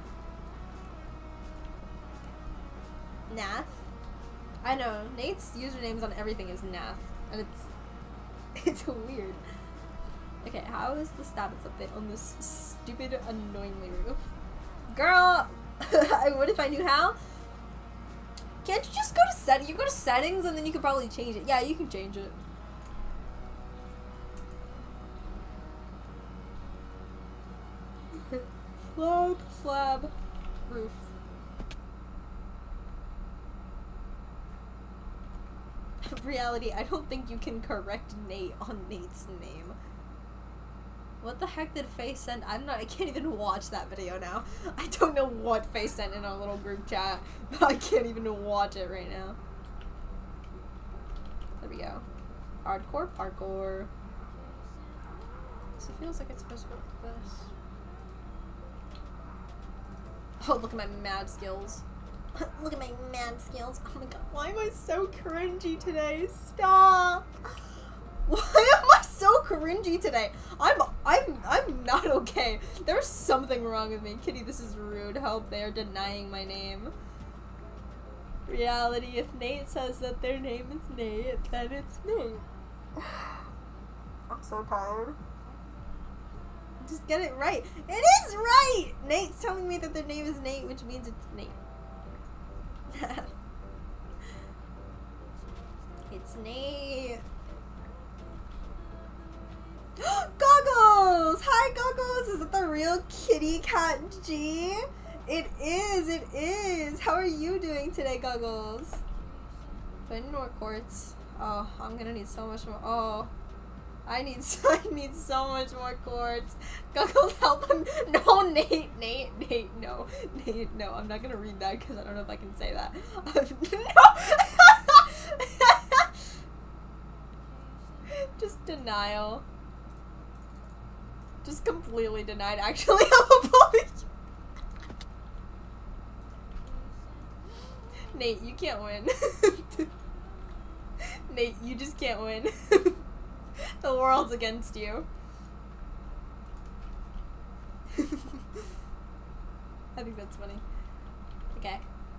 Nath? I know. Nate's usernames on everything is Nath. And it's... It's weird. Okay, how is the status update on this stupid, annoyingly roof? Girl! I would if I knew how. Can't you just go to settings? You go to settings and then you can probably change it. Yeah, you can change it. Slab, slab, roof. Reality, I don't think you can correct Nate on Nate's name. What the heck did Faye send? I don't know, I can't even watch that video now. I don't know what Faye sent in our little group chat, but I can't even watch it right now. There we go. Hardcore parkour. So it feels like it's supposed to go like this. Oh, look at my mad skills. Look at my mad skills. Oh my god, why am I so cringy today? Stop! Why am I so cringy today? I'm I'm I'm not okay. There's something wrong with me. Kitty, this is rude. Help, they are denying my name. Reality, if Nate says that their name is Nate, then it's Nate. I'm so tired. Just get it right. It is right! Nate's telling me that their name is Nate, which means it's Nate. It's Nate. Goggles! Hi, Goggles! Is it the real kitty cat G? It is, it is. How are you doing today, Goggles? Do I need more quartz? Oh, I'm gonna need so much more. Oh. I need so, I need so much more quartz. Goggles, help him. No, Nate, Nate, Nate, no. Nate, no. I'm not gonna read that because I don't know if I can say that. No! Just denial. Just completely denied, actually. I'm a bully. Nate, you can't win. Nate, you just can't win. The world's against you. I think that's funny. Okay.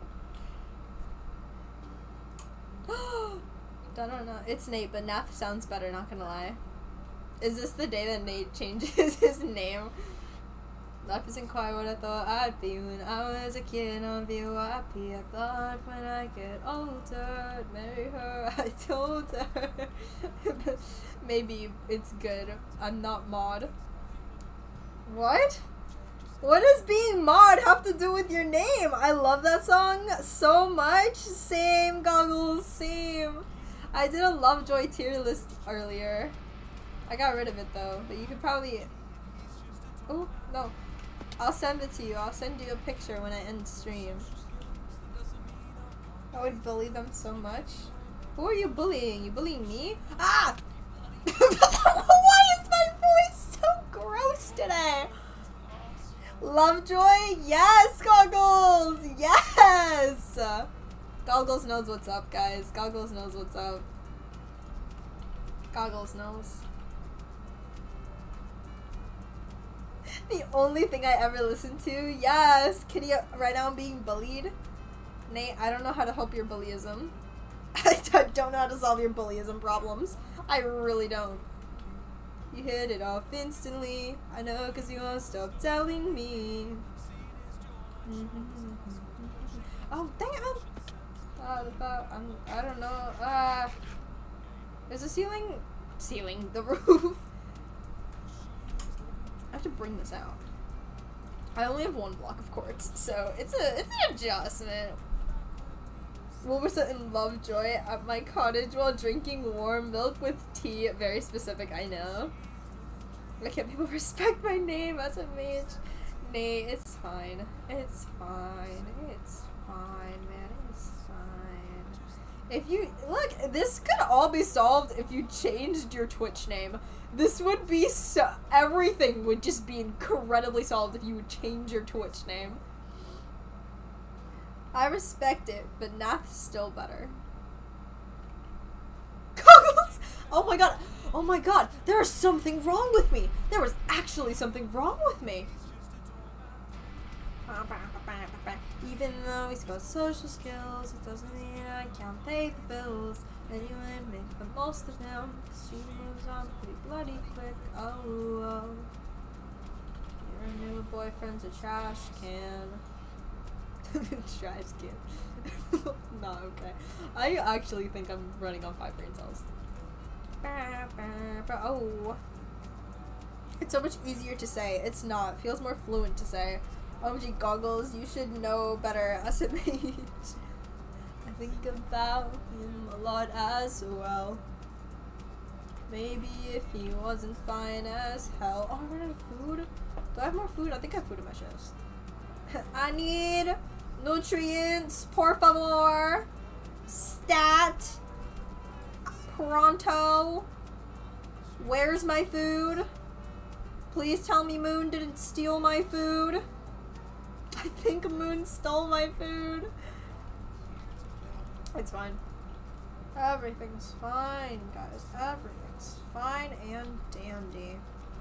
No, no, no. It's Nate, but Nath sounds better, not gonna lie. Is this the day that Nate changes his name? Life isn't quite what I thought I'd be when I was a kid on V Y P. I thought when I get older, I'd marry her. I told her. Maybe it's good. I'm not mod. What? What does being mod have to do with your name? I love that song so much. Same, Goggles, same. I did a Lovejoy tier list earlier. I got rid of it though, but you could probably... Oh, no. I'll send it to you. I'll send you a picture when I end stream. I would bully them so much. Who are you bullying? You bullying me? Ah! Why is my voice so gross today? Lovejoy? Yes, Goggles! Yes! Goggles knows what's up, guys. Goggles knows what's up. Goggles knows. The only thing I ever listened to. Yes! Kitty, right now I'm being bullied. Nate, I don't know how to help your bullyism. I don't know how to solve your bullyism problems. I really don't. You hit it off instantly. I know, cause you won't stop telling me. Oh, dang it, man. Uh, about, I'm, I don't know. Uh, is the ceiling, ceiling, the roof. I have to bring this out. I only have one block of quartz, so it's a, it's an adjustment. Wilbursa and Lovejoy at my cottage while drinking warm milk with tea. Very specific, I know. Why can't people respect my name as a mage? Nay, it's fine. It's fine. It's fine, man. It's fine. If you look, this could all be solved if you changed your Twitch name. This would be so. Everything would just be incredibly solved if you would change your Twitch name. I respect it, but Nath's still better. Goggles! Oh my god! Oh my god! There is something wrong with me! There was actually something wrong with me! Even though he's got social skills, it doesn't mean I can't pay the bills. Anyway, make the most of them, cause she moves on pretty bloody quick. Oh, oh. Your new boyfriend's a trash can. Trash can. Not okay. I actually think I'm running on five brain cells. Oh. It's so much easier to say. It's not. It feels more fluent to say. O M G Goggles, you should know better as a mage. I think about him a lot as well. Maybe if he wasn't fine as hell. Oh, I ran out of food. Do I have more food? I think I have food in my chest. I need nutrients, por favor. Stat. Pronto. Where's my food? Please tell me Moon didn't steal my food. I think Moon stole my food. It's fine. Everything's fine, guys. Everything's fine and dandy.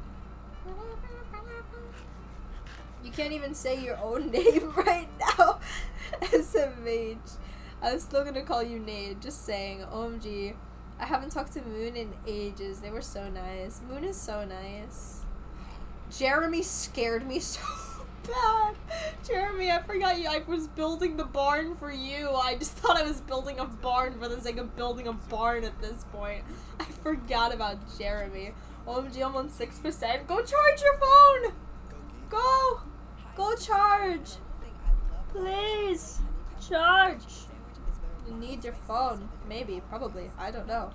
You can't even say your own name right now as a mage. I'm still gonna call you Nade, just saying. O M G. I haven't talked to Moon in ages. They were so nice. Moon is so nice. Jeremy scared me so bad. Jeremy, I forgot you. I was building the barn for you. I just thought I was building a barn for the sake of building a barn at this point. I forgot about Jeremy. O M G, I'm on six percent. Go charge your phone! Go! Go charge! Please! Charge! You need your phone. Maybe. Probably. I don't know.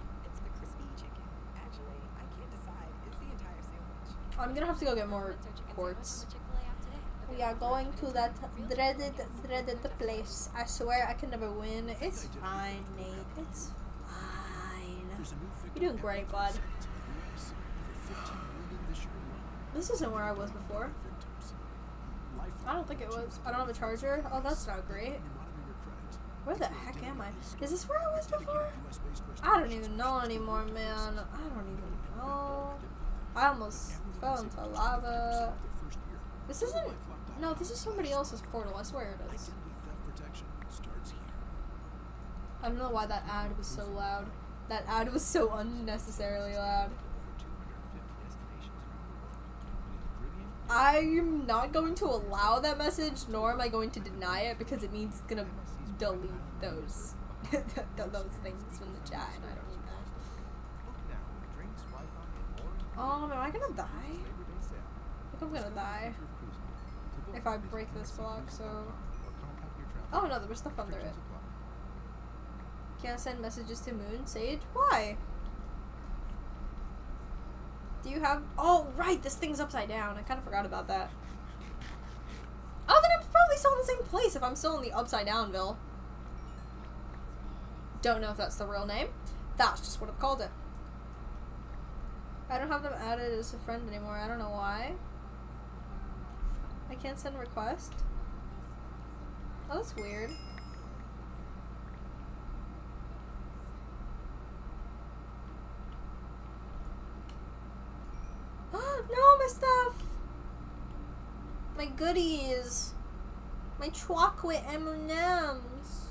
I'm gonna have to go get more quartz. We are going to that dreaded, dreaded place. I swear I can never win. It's fine, Nate. It's fine. You're doing great, bud. This isn't where I was before. I don't think it was. I don't have a charger. Oh, that's not great. Where the heck am I? Is this where I was before? I don't even know anymore, man. I don't even know. I almost fell into lava. This isn't... No, this is somebody else's portal. I swear it is. I don't know why that ad was so loud. That ad was so unnecessarily loud. I'm not going to allow that message, nor am I going to deny it, because it means it's gonna delete those those things from the chat, and I don't need that. Um, am I gonna die? I think I'm gonna die if I break this block. So, oh no, there was stuff under it. Can't send messages to Moon Sage. Why? Do you have... Oh, right! This thing's upside down. I kind of forgot about that. Oh, then I'm probably still in the same place if I'm still in the upside downville. Don't know if that's the real name. That's just what I've called it. I don't have them added as a friend anymore. I don't know why. I can't send a request. Oh, that's weird. No, my stuff! My goodies! My chocolate M and M's.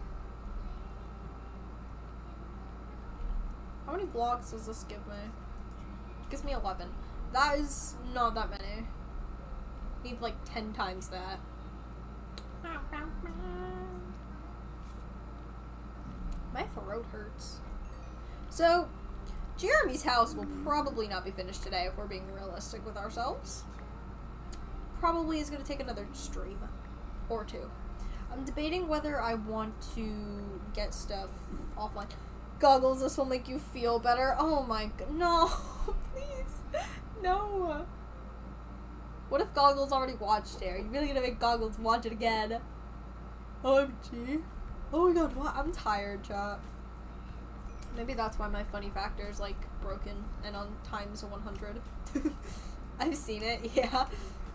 How many blocks does this give me? It gives me eleven. That is not that many. Need like ten times that. My throat hurts. So, Jeremy's house will probably not be finished today if we're being realistic with ourselves. Probably is going to take another stream or two. I'm debating whether I want to get stuff offline. Goggles, this will make you feel better. Oh my god. No. Please. No. What if Goggles already watched it? Are you really going to make Goggles watch it again? O M G. Oh my god, what? I'm tired, chat. Maybe that's why my funny factor is like broken and on times one hundred. I've seen it, yeah.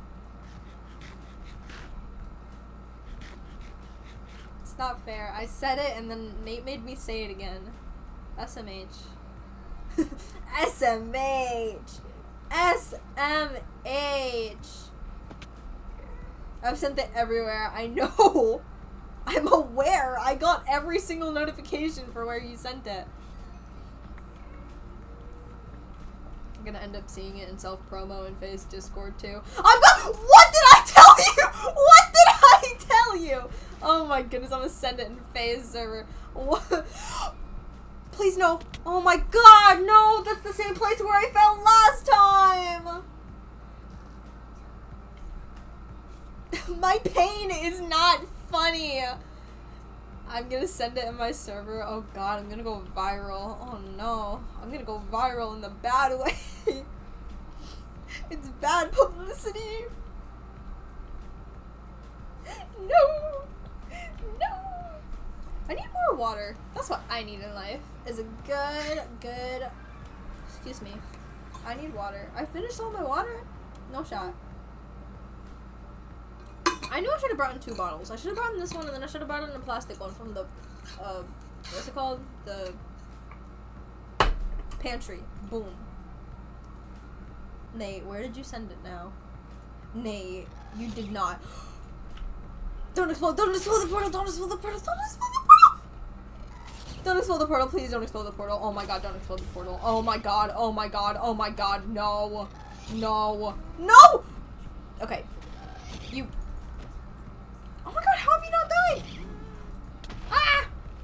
It's not fair. I said it and then Nate made me say it again. S M H. S M H. S M H. I've sent it everywhere. I know. I'm aware. I got every single notification for where you sent it. I'm gonna end up seeing it in self-promo in FaZe Discord too. I'm go- What did I tell you? What did I tell you? Oh my goodness, I'm gonna send it in FaZe server. What? Please no. Oh my god, no! That's the same place where I fell last time! My pain is not funny. I'm gonna send it in my server. Oh god, I'm gonna go viral. Oh no. I'm gonna go viral in the bad way. It's bad publicity. No. No. I need more water. That's what I need in life. Is a good, good... Excuse me. I need water. I finished all my water? No shot. I knew I should have brought in two bottles. I should have brought in this one, and then I should have brought in a plastic one from the, uh, what's it called? The pantry. Boom. Nate, where did you send it now? Nate, you did not. Don't explode, don't explode the portal, don't explode the portal, don't explode the portal! Don't explode the portal, please don't explode the portal. Oh my god, don't explode the portal. Oh my god, oh my god, oh my god, no. No. No! Okay. You... Oh my god, how have you not died? Ah!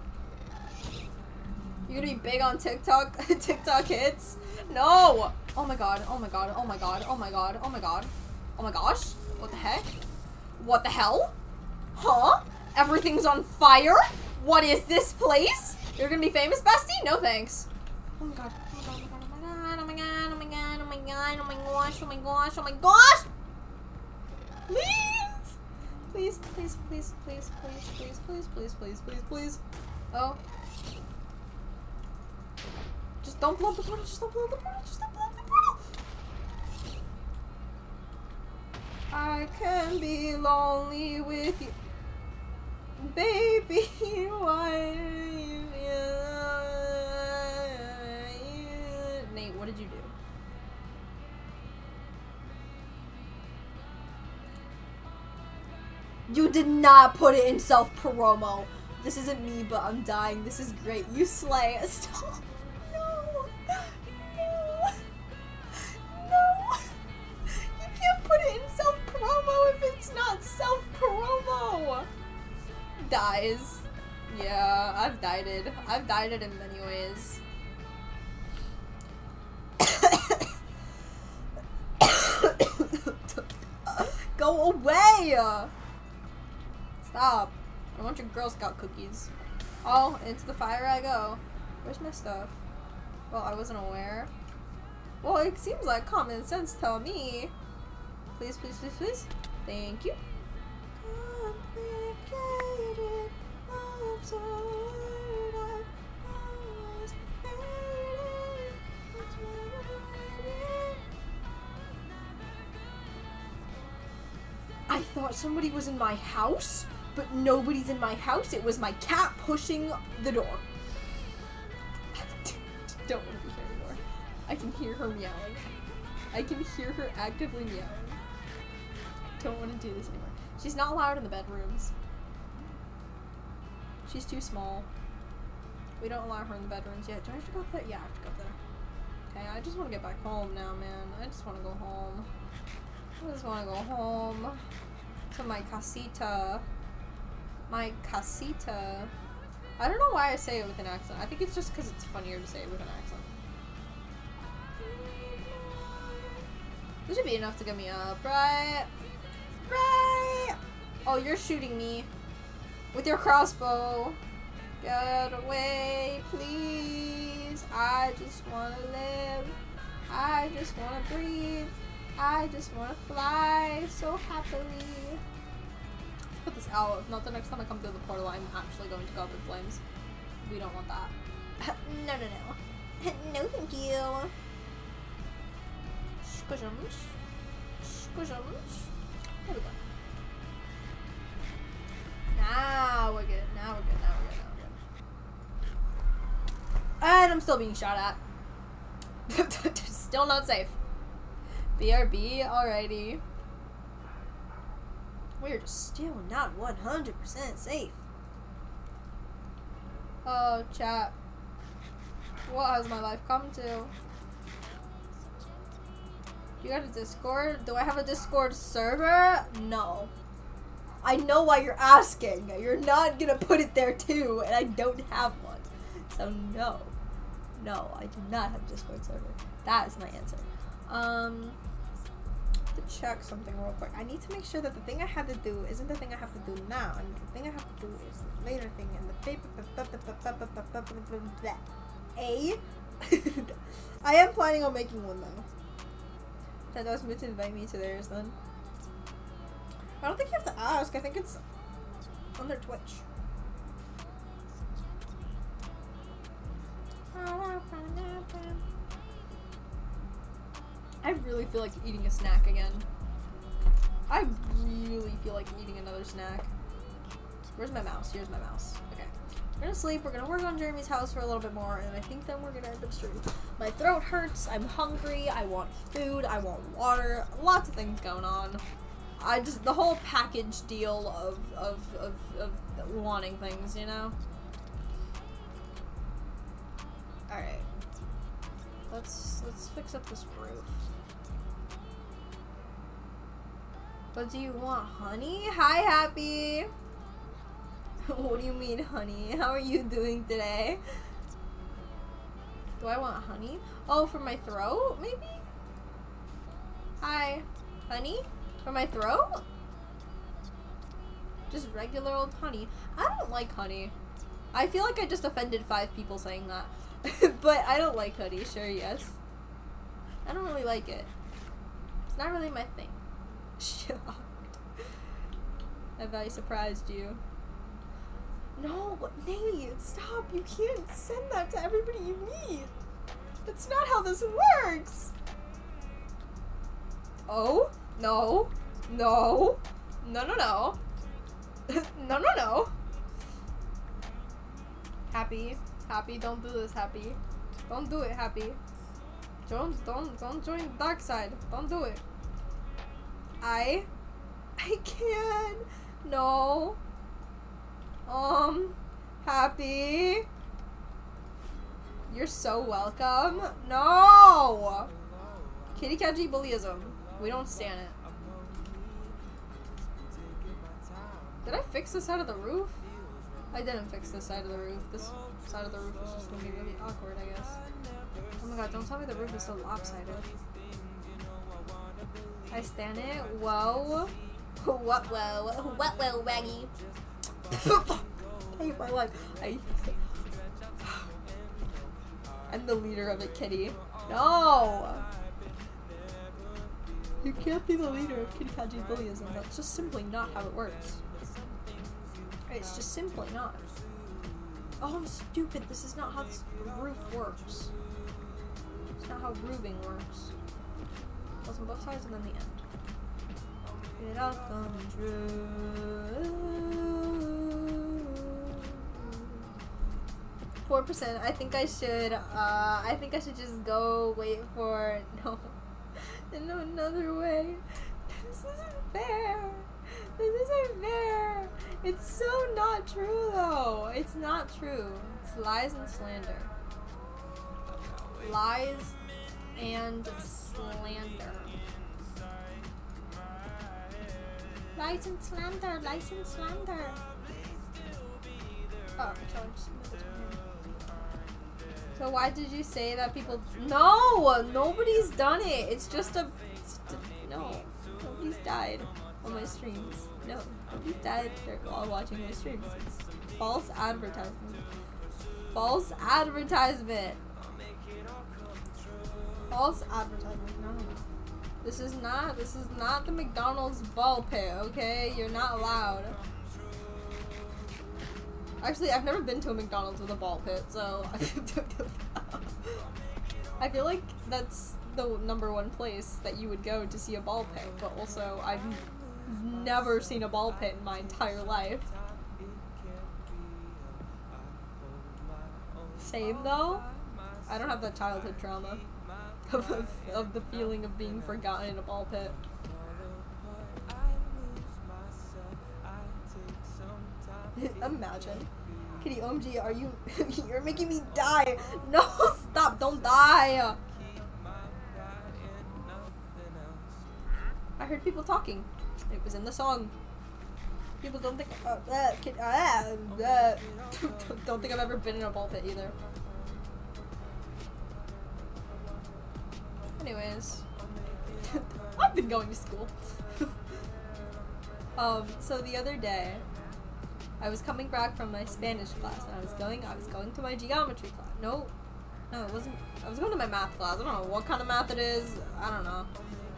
You're gonna be big on TikTok? TikTok hits? No! Oh my god, oh my god, oh my god, oh my god, oh my god. Oh my gosh. What the heck? What the hell? Huh? Everything's on fire? What is this place? You're gonna be famous, bestie? No thanks. Oh my god, oh my god, oh my god, oh my god, oh my god, oh my god, oh my gosh, oh my gosh, oh my gosh! Please! Please, please, please, please, please, please, please, please, please, please, please. Oh. Just don't blow up the portal, just don't blow up the portal, just don't blow up the portal! I can be lonely with you. Baby, why you... Nate, what did you do? You did not put it in self-promo. This isn't me, but I'm dying. This is great. You slay. Stop. No. No. No. You can't put it in self-promo if it's not self-promo. Dies. Yeah, I've died it. I've died it in many ways. Go away! Stop. I want your Girl Scout cookies. Oh, into the fire I go. Where's my stuff? Well, I wasn't aware. Well, it seems like common sense tell me. Please, please, please, please. Thank you. Complicated love's a word I've always hated. That's what I did. I thought somebody was in my house, but nobody's in my house. It was my cat pushing the door. Don't want to be here anymore. I can hear her meowing. I can hear her actively meowing. Don't want to do this anymore. She's not allowed in the bedrooms. She's too small. We don't allow her in the bedrooms yet. Do I have to go up there? Yeah, I have to go up there. Okay, I just want to get back home now, man. I just want to go home. I just want to go home to my casita. My casita. I don't know why I say it with an accent. I think it's just because it's funnier to say it with an accent. This should be enough to get me up, right? Right! Oh, you're shooting me with your crossbow. Get away, please. I just want to live. I just want to breathe. I just want to fly so happily. Let's put this out. If not, the next time I come through the portal, I'm actually going to go up in flames. We don't want that. No, no, no. No, thank you. Squishums. Squishums. There we go. Now we're good. Now we're good. Now we're good. Now we're good. And I'm still being shot at. Still not safe. B R B, alrighty. We're just still not one hundred percent safe. Oh, chat. What has my life come to? You got a Discord? Do I have a Discord server? No. I know why you're asking. You're not gonna put it there too, and I don't have one. So no. No, I do not have a Discord server. That is my answer. Um, to check something real quick. I need to make sure that the thing I have to do isn't the thing I have to do now, and the thing I have to do is the later thing, and the paper. A. I am planning on making one though. That does meant to invite me to theirs then. I don't think you have to ask. I think it's on their Twitch. I really feel like eating a snack again. I really feel like eating another snack. Where's my mouse? Here's my mouse. Okay. We're gonna sleep. We're gonna work on Jeremy's house for a little bit more, and I think then we're gonna end up streaming. My throat hurts. I'm hungry. I want food. I want water. Lots of things going on. I just, the whole package deal of, of, of, of wanting things, you know? Alright. Let's, let's fix up this roof. But do you want honey? Hi, Happy! What do you mean, honey? How are you doing today? Do I want honey? Oh, for my throat, maybe? Hi. Honey? For my throat? Just regular old honey. I don't like honey. I feel like I just offended five people saying that. But I don't like honey, sure, yes. I don't really like it. It's not really my thing. Shocked. Have I surprised you? No, Nate, stop. You can't send that to everybody you meet. That's not how this works. Oh? No. No. No, no, no. No, no, no. Happy. Happy, don't do this, Happy. Don't do it, Happy. Don't, don't, don't join the dark side. Don't do it. I... I can't. No. Um, Happy. You're so welcome. No! Kitty cat bullyism. We don't stand it. Did I fix this side of the roof? I didn't fix this side of the roof. This side of the roof is just gonna be really awkward, I guess. Oh my god, don't tell me the roof is so lopsided. I stand it. Whoa. What, whoa. What, whoa, Waggy. I hate my life. I I'm the leader of it, Kitty. No! You can't be the leader of Kitty Kaji's bullyism. That's just simply not how it works. It's just simply not. Oh, I'm stupid. This is not how this roof works. It's not how roofing works. It goes on both sides and then the end. It all comes true. Four percent. I think I should. Uh, I think I should just go wait for no. No, another way. This isn't fair. This isn't fair. It's so not true though. It's not true. It's lies and slander. Lies and slander. Lies and slander. Lies and slander. Oh, sorry, just move it to here. So why did you say that people? No, nobody's done it. It's just a, it's just a no. Nobody's died on my streams. No, nobody's died while watching my streams. It's false advertisement. False advertisement. False advertisement. No, no, no. This is not. This is not the McDonald's ball pit. Okay, you're not allowed. Actually, I've never been to a McDonald's with a ball pit, so I feel like that's the number one place that you would go to see a ball pit, but also I've never seen a ball pit in my entire life. Same though, I don't have that childhood trauma of, of, of the feeling of being forgotten in a ball pit. Imagine. Kitty, O M G, are you- you're making me die! No, stop, don't die! I heard people talking. It was in the song. People don't think- uh, uh, kid, uh, uh, don't think I've ever been in a ball pit either. Anyways. I've been going to school. um, so the other day, I was coming back from my Spanish class, and I was going, I was going to my geometry class. No, no, it wasn't. I was going to my math class. I don't know what kind of math it is. I don't know.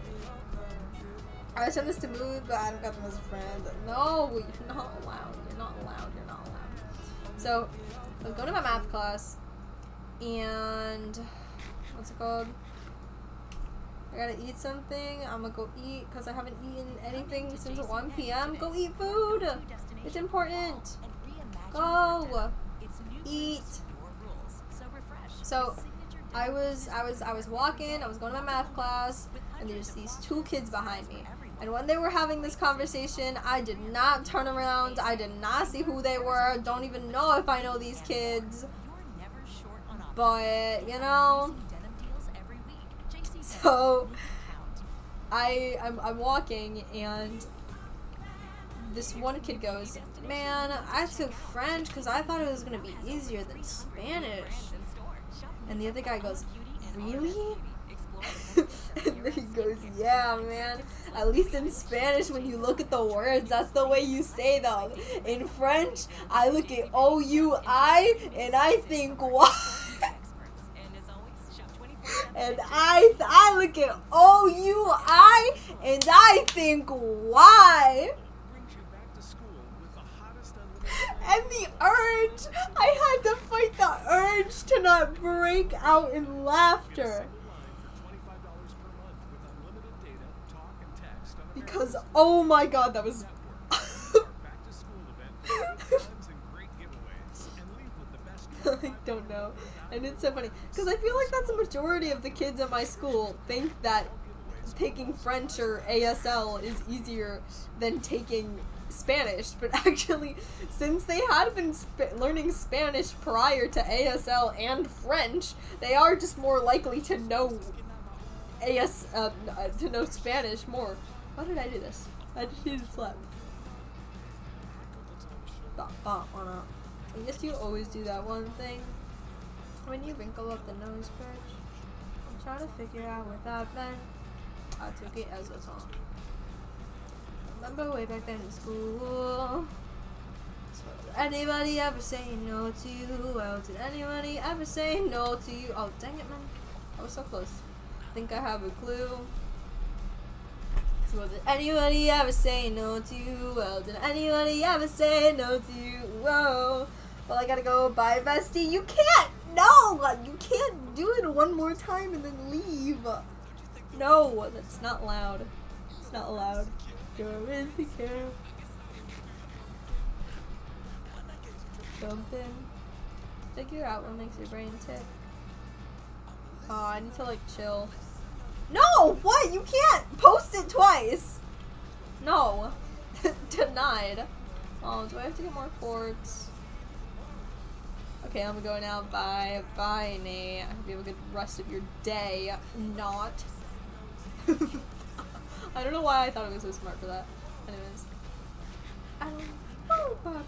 I sent this to Mood, but I don't got them as a friend. No, you're not allowed. You're not allowed. You're not allowed. So, I was going to my math class, and what's it called? I gotta eat something. I'm gonna go eat because I haven't eaten anything since one P M Go eat food. It's important. Go eat. So I was I was I was walking, I was going to my math class, and there's these two kids behind me. And when they were having this conversation, I did not turn around. I did not see who they were. Don't even know if I know these kids. But, you know, so I I'm, I'm walking, and this one kid goes, "Man, I took French because I thought it was going to be easier than Spanish." And the other guy goes, "Really?" And then he goes, "Yeah, man. At least in Spanish, when you look at the words, that's the way you say them. In French, I look at O U I and I think, why?" And I, I look at O U I and I think, why? And the urge, I had to fight the urge to not break out in laughter. Because, oh my god, that was... I don't know. And it's so funny. Because I feel like that's the majority of the kids at my school think that taking French or A S L is easier than taking Spanish. But actually, since they had been sp learning Spanish prior to A S L and French, they are just more likely to know A S uh, to know Spanish more. Why did I do this? I just need to slap. Stop, stop, why not? I guess you always do that one thing when you wrinkle up the nose bridge. I'm trying to figure out what that meant. I took it as a song. Remember way back then in school. So did anybody ever say no to you? Well, did anybody ever say no to you? Oh, dang it, man. I was so close. Think I have a clue. So did anybody ever say no to you? Well, did anybody ever say no to you? Whoa. Well, I gotta go. Bye, bestie. You can't. No, you can't do it one more time and then leave. No, that's not allowed. It's not allowed. You're insecure. Something. Figure out what makes your brain tick. Oh, I need to like chill. No! What? You can't post it twice! No. Denied. Oh, do I have to get more quartz? Okay, I'm going now. Bye. Bye, Nate. I hope you have a good rest of your day. Not. I don't know why I thought I was so smart for that. Anyways. I don't know.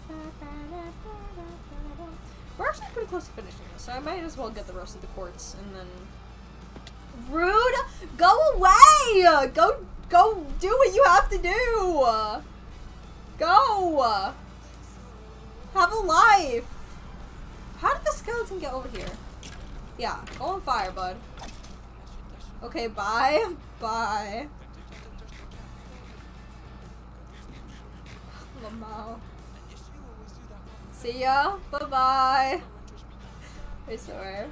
We're actually pretty close to finishing this, so I might as well get the rest of the quartz and then... Rude! Go away! Go, go do what you have to do! Go! Have a life! How did the skeleton get over here? Yeah, go on fire, bud. Okay, bye. Bye. Lamau. See ya. Bye-bye. I swear.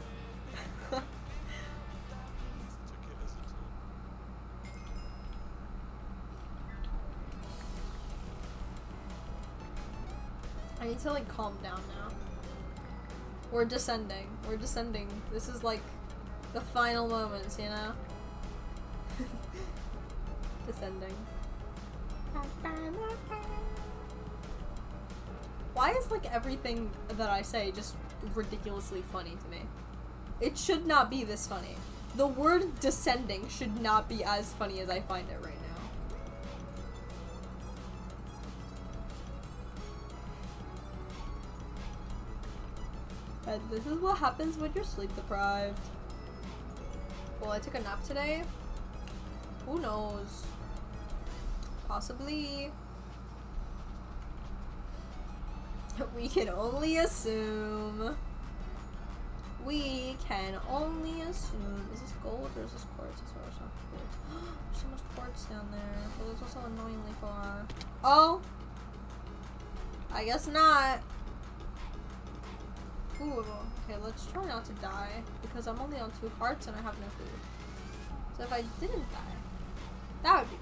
I need to like calm down now. We're descending. We're descending. This is like the final moments, you know? Descending. Why is like everything that I say just ridiculously funny to me? It should not be this funny. The word descending should not be as funny as I find it right now. But this is what happens when you're sleep deprived. Well, I took a nap today. Who knows? Possibly. We can only assume. We can only assume. Is this gold or is this quartz? This is not gold. There's so much quartz down there. But it's also annoyingly far. Oh! I guess not. Ooh, okay, let's try not to die, because I'm only on two hearts and I have no food. So if I didn't die, that would be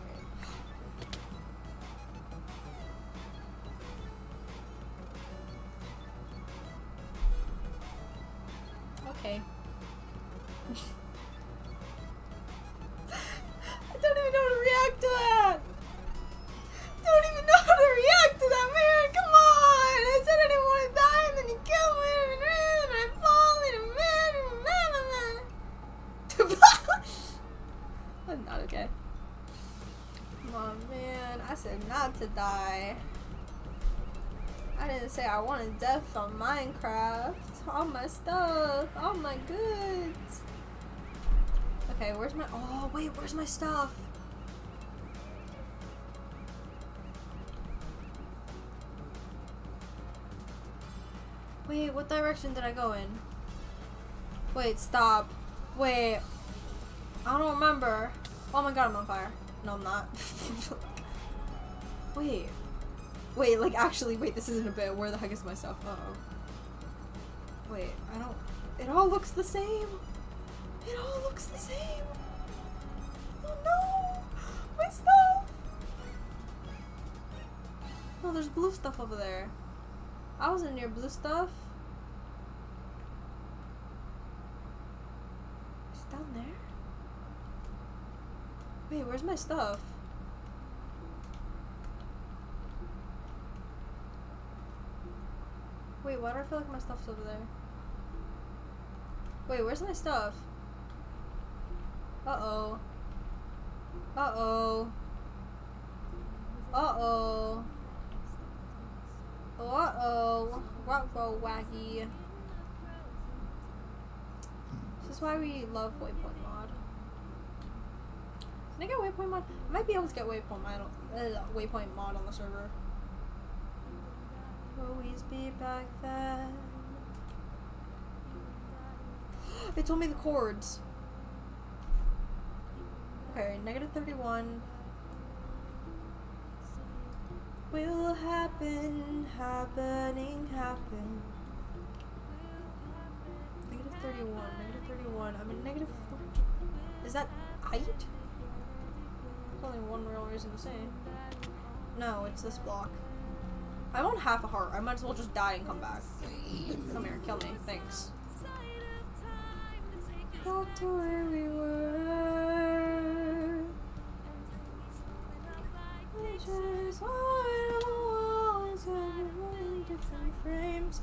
great. Okay. I don't even know how to react to that! I don't even know how to react to that, man! Come on! I said I didn't want to die and then you killed me! I'm not okay. Oh man, I said not to die. I didn't say I wanted death on Minecraft. All my stuff, all my goods. Okay, where's my- oh wait, where's my stuff? Wait, what direction did I go in? Wait, stop. Wait. I don't remember. Oh my god, I'm on fire. No, I'm not. Wait. Wait, like actually, wait, this isn't a bit. Where the heck is my stuff? Uh-oh. Wait, I don't... It all looks the same. It all looks the same. Oh no! My stuff! Oh, there's blue stuff over there. I wasn't near blue stuff. It's down there? Wait, where's my stuff? Wait, why do I feel like my stuff's over there? Wait, where's my stuff? Uh-oh. Uh-oh. Uh-oh. Uh-oh. Ruh-roh waggy. This is why we love Waypoint Mod. Can I get Waypoint Mod? I might be able to get Waypoint Mod on, uh, Waypoint Mod on the server. Always be back then. It told me the chords. Okay, negative thirty-one. Will happen, happening, happen. Negative thirty-one, negative thirty-one. I'm in negative four. Is that height? There's only one real reason to say. No, it's this block. I'm on half a heart. I might as well just die and come back. Come here, kill me. Thanks. Back to where we were. pictures on the walls, in different frames.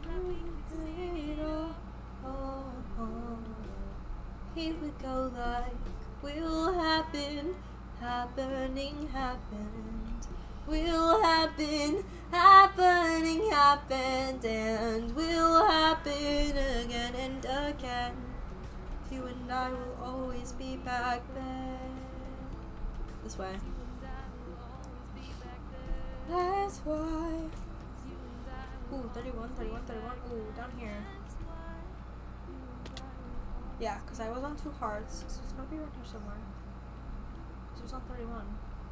Oh, oh. Here we go, like will happen, happening, happened. Will happen, happening, happened, and will happen again and again. You and I will always be back there. This way. That's why. Ooh, thirty-one, thirty-one, thirty-one. Ooh, down here. Yeah, because I was on two hearts, so it's gonna be right here somewhere. Because it was on thirty-one.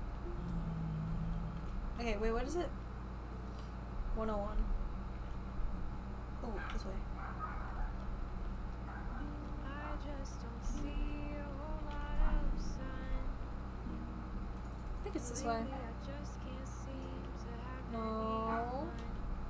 Okay, wait, what is it? one oh one. Oh, this way. I just don't see a whole lot of sun. I think it's this way. Lately, I just can't seem to have No. any fun.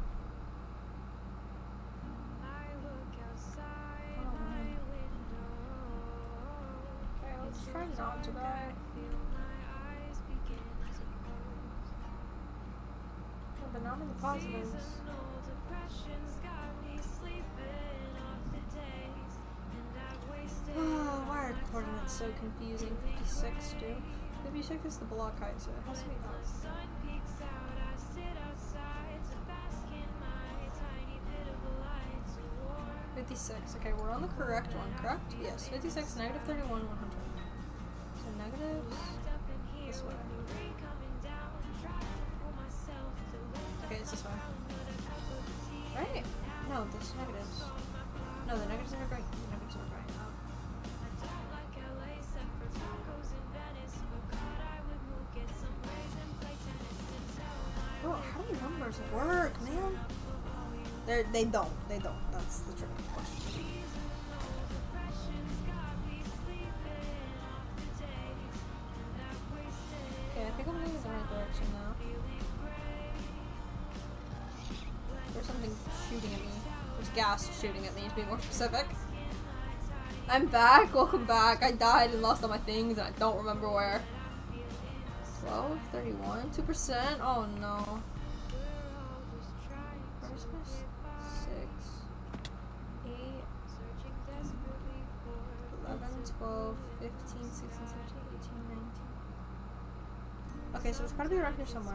I look outside Oh, my man. window. Okay, let's It's try not to dark, die. I feel my eyes begin to close. Yeah, but not in the positives. Seasonal depression's got me sleeping off the days, and I've wasted Oh, why are coordinates so confusing? fifty-six, dude. fifty-six is the block height, so it has to be the up. sun peeks out. I sit outside to bask in my tiny bit of light to warm. fifty-six. Okay, we're on the correct one, correct? Yes, fifty-six, negative thirty-one, one hundred. So negatives Up in here this way. with the rain coming down, try to fool myself to lift Okay, it's this way. with a cup of tea. Right? No, there's negatives. No, the negatives are right. The negatives are right. I don't like L A except for tacos in Venice, but God, I would move, get some rays and play tennis and tell my Bro, how do numbers work, man? They're, they don't. They don't. That's the tricky question. depression's got me sleeping off the days, and I've wasted Okay, I think I'm moving in the right direction now. feeling great. There's something shooting at me. There's gas shooting at me, to be more specific. I'm back. Welcome back. I died and lost all my things, and I don't remember where. twelve, thirty-one, two percent? Oh no. Where's my s- six, eight, Searching desperately for eleven, twelve, fifteen, sixteen, seventeen, eighteen, nineteen. Okay, so it's gotta be around here somewhere.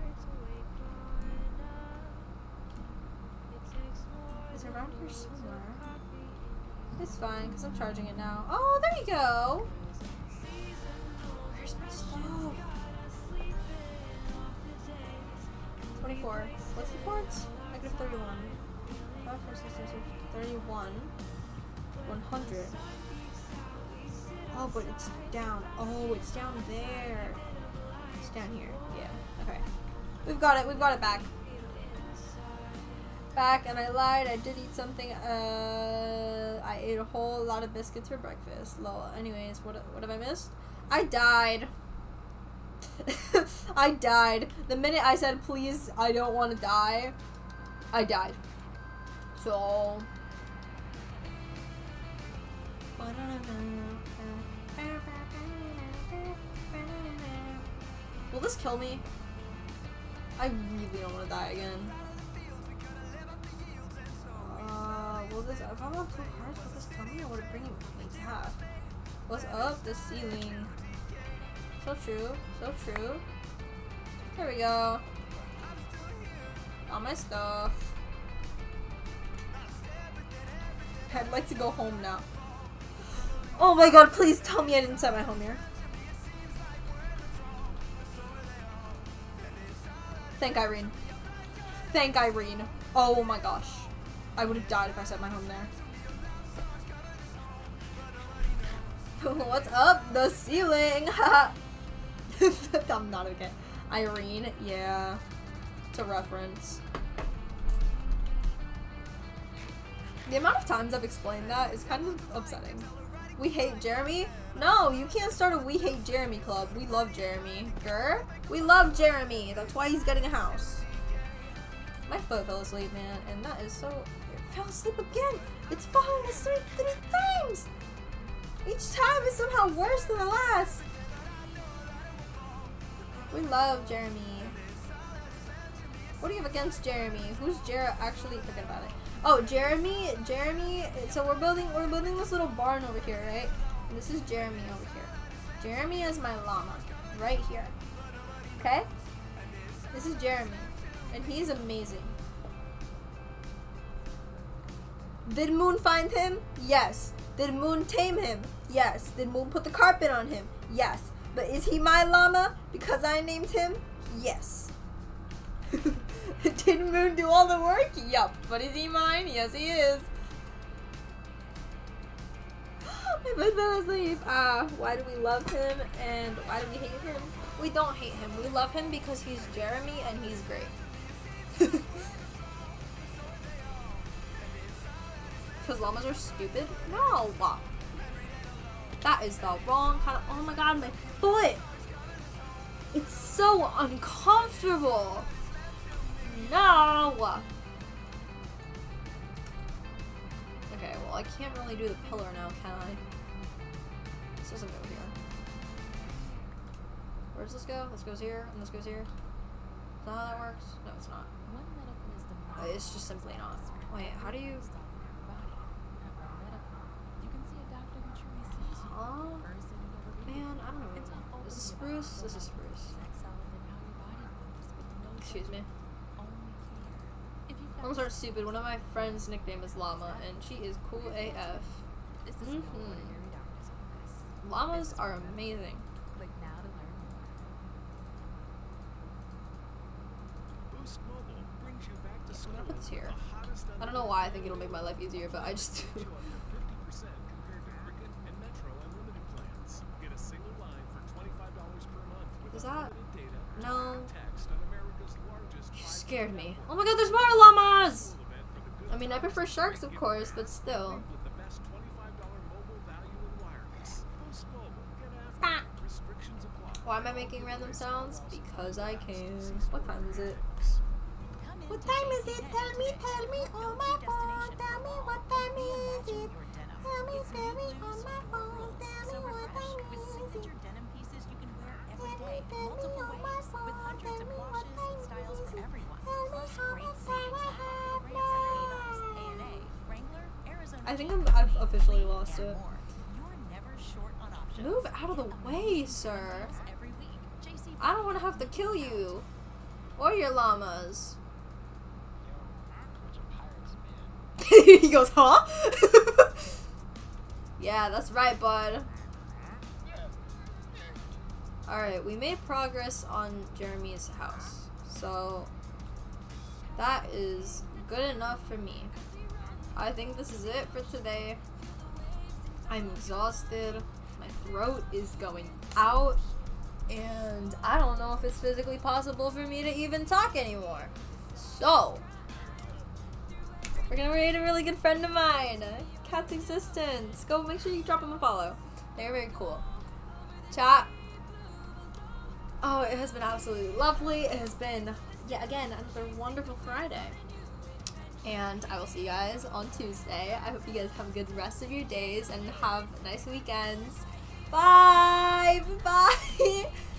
It's around here somewhere. It's fine, because I'm charging it now. Oh, there you go! Where's my stove? twenty-four. What's the chords? Negative thirty-one. five, four, six, seven, six, thirty-one. one hundred. Oh, but it's down. Oh, it's down there. It's down here. Yeah. Okay. We've got it. We've got it back. Back, and I lied. I did eat something. Uh, I ate a whole lot of biscuits for breakfast. Lol. Anyways, what what have I missed? I died. I died. The minute I said, please, I don't want to die, I died. So. Will this kill me? I really don't want to die again. Uh, will this, if I'm on two hearts, will this kill me or would it bring me back? What's up? The ceiling. So true. So true. There we go. All my stuff. I'd like to go home now. Oh my god, please tell me I didn't set my home here. Thank Irene. Thank Irene. Oh my gosh. I would have died if I set my home there. What's up? The ceiling! I'm not okay. Irene, yeah. It's a reference. The amount of times I've explained that is kind of upsetting. We hate Jeremy? No, you can't start a we hate Jeremy club. We love Jeremy. Grr? We love Jeremy. That's why he's getting a house. My foot fell asleep, man, and that is so... It fell asleep again! It's falling asleep three times! Each time is somehow worse than the last! We love Jeremy. What do you have against Jeremy? Who's Jer? Actually, forget about it. Oh, Jeremy. Jeremy. So we're building. We're building this little barn over here, right? And this is Jeremy over here. Jeremy is my llama, right here. Okay. This is Jeremy, and he's amazing. Did Moon find him? Yes. Did Moon tame him? Yes. Did Moon put the carpet on him? Yes. But is he my llama because I named him? Yes. Did Moon do all the work? Yup. But is he mine? Yes, he is. My bed fell asleep. Ah, uh, why do we love him and why do we hate him? We don't hate him. We love him because he's Jeremy and he's great. Because llamas are stupid? No. That is the wrong kind of. Oh my god, my foot! It's so uncomfortable! No! Okay, well, I can't really do the pillar now, can I? This doesn't go here. Where does this go? This goes here, and this goes here. Is that how that works? No, it's not. Uh, it's just simply not. Wait, how do you... Oh, man, I don't know. Is this spruce? This is spruce. Excuse me. Llamas aren't stupid. One of my friends' nickname is Llama, and she is cool A F. Mm-hmm. Llamas are amazing. I'm gonna put this here. I don't know why I think it'll make my life easier, but I just do. Is that? No. You scared me. Oh my god, there's more llamas! I mean, I prefer sharks, of course, but still. Ah. Why am I making random sounds? Because I can. What time is it? What time is it? Tell me, tell me on my phone. Tell me what time is it? Tell me, tell me on my phone. Tell me what time is it? Multiple ways, with hundreds of washes and styles for everyone. Plus great savings on brands like A and A, Wrangler, Arizona. I think I'm, I've officially lost it. You're never short on options. Move out of the way, sir. Every week, J C I don't want to have to kill you or your llamas. He goes, huh? Yeah, that's right, bud. Alright, we made progress on Jeremy's house. So, that is good enough for me. I think this is it for today. I'm exhausted. My throat is going out. And I don't know if it's physically possible for me to even talk anymore. So, we're gonna raid a really good friend of mine, Cat's Existence. Go make sure you drop him a follow. They're very cool. Chat. Oh, it has been absolutely lovely. It has been, yeah, again, another wonderful Friday. And I will see you guys on Tuesday. I hope you guys have a good rest of your days and have nice weekends. Bye! Bye!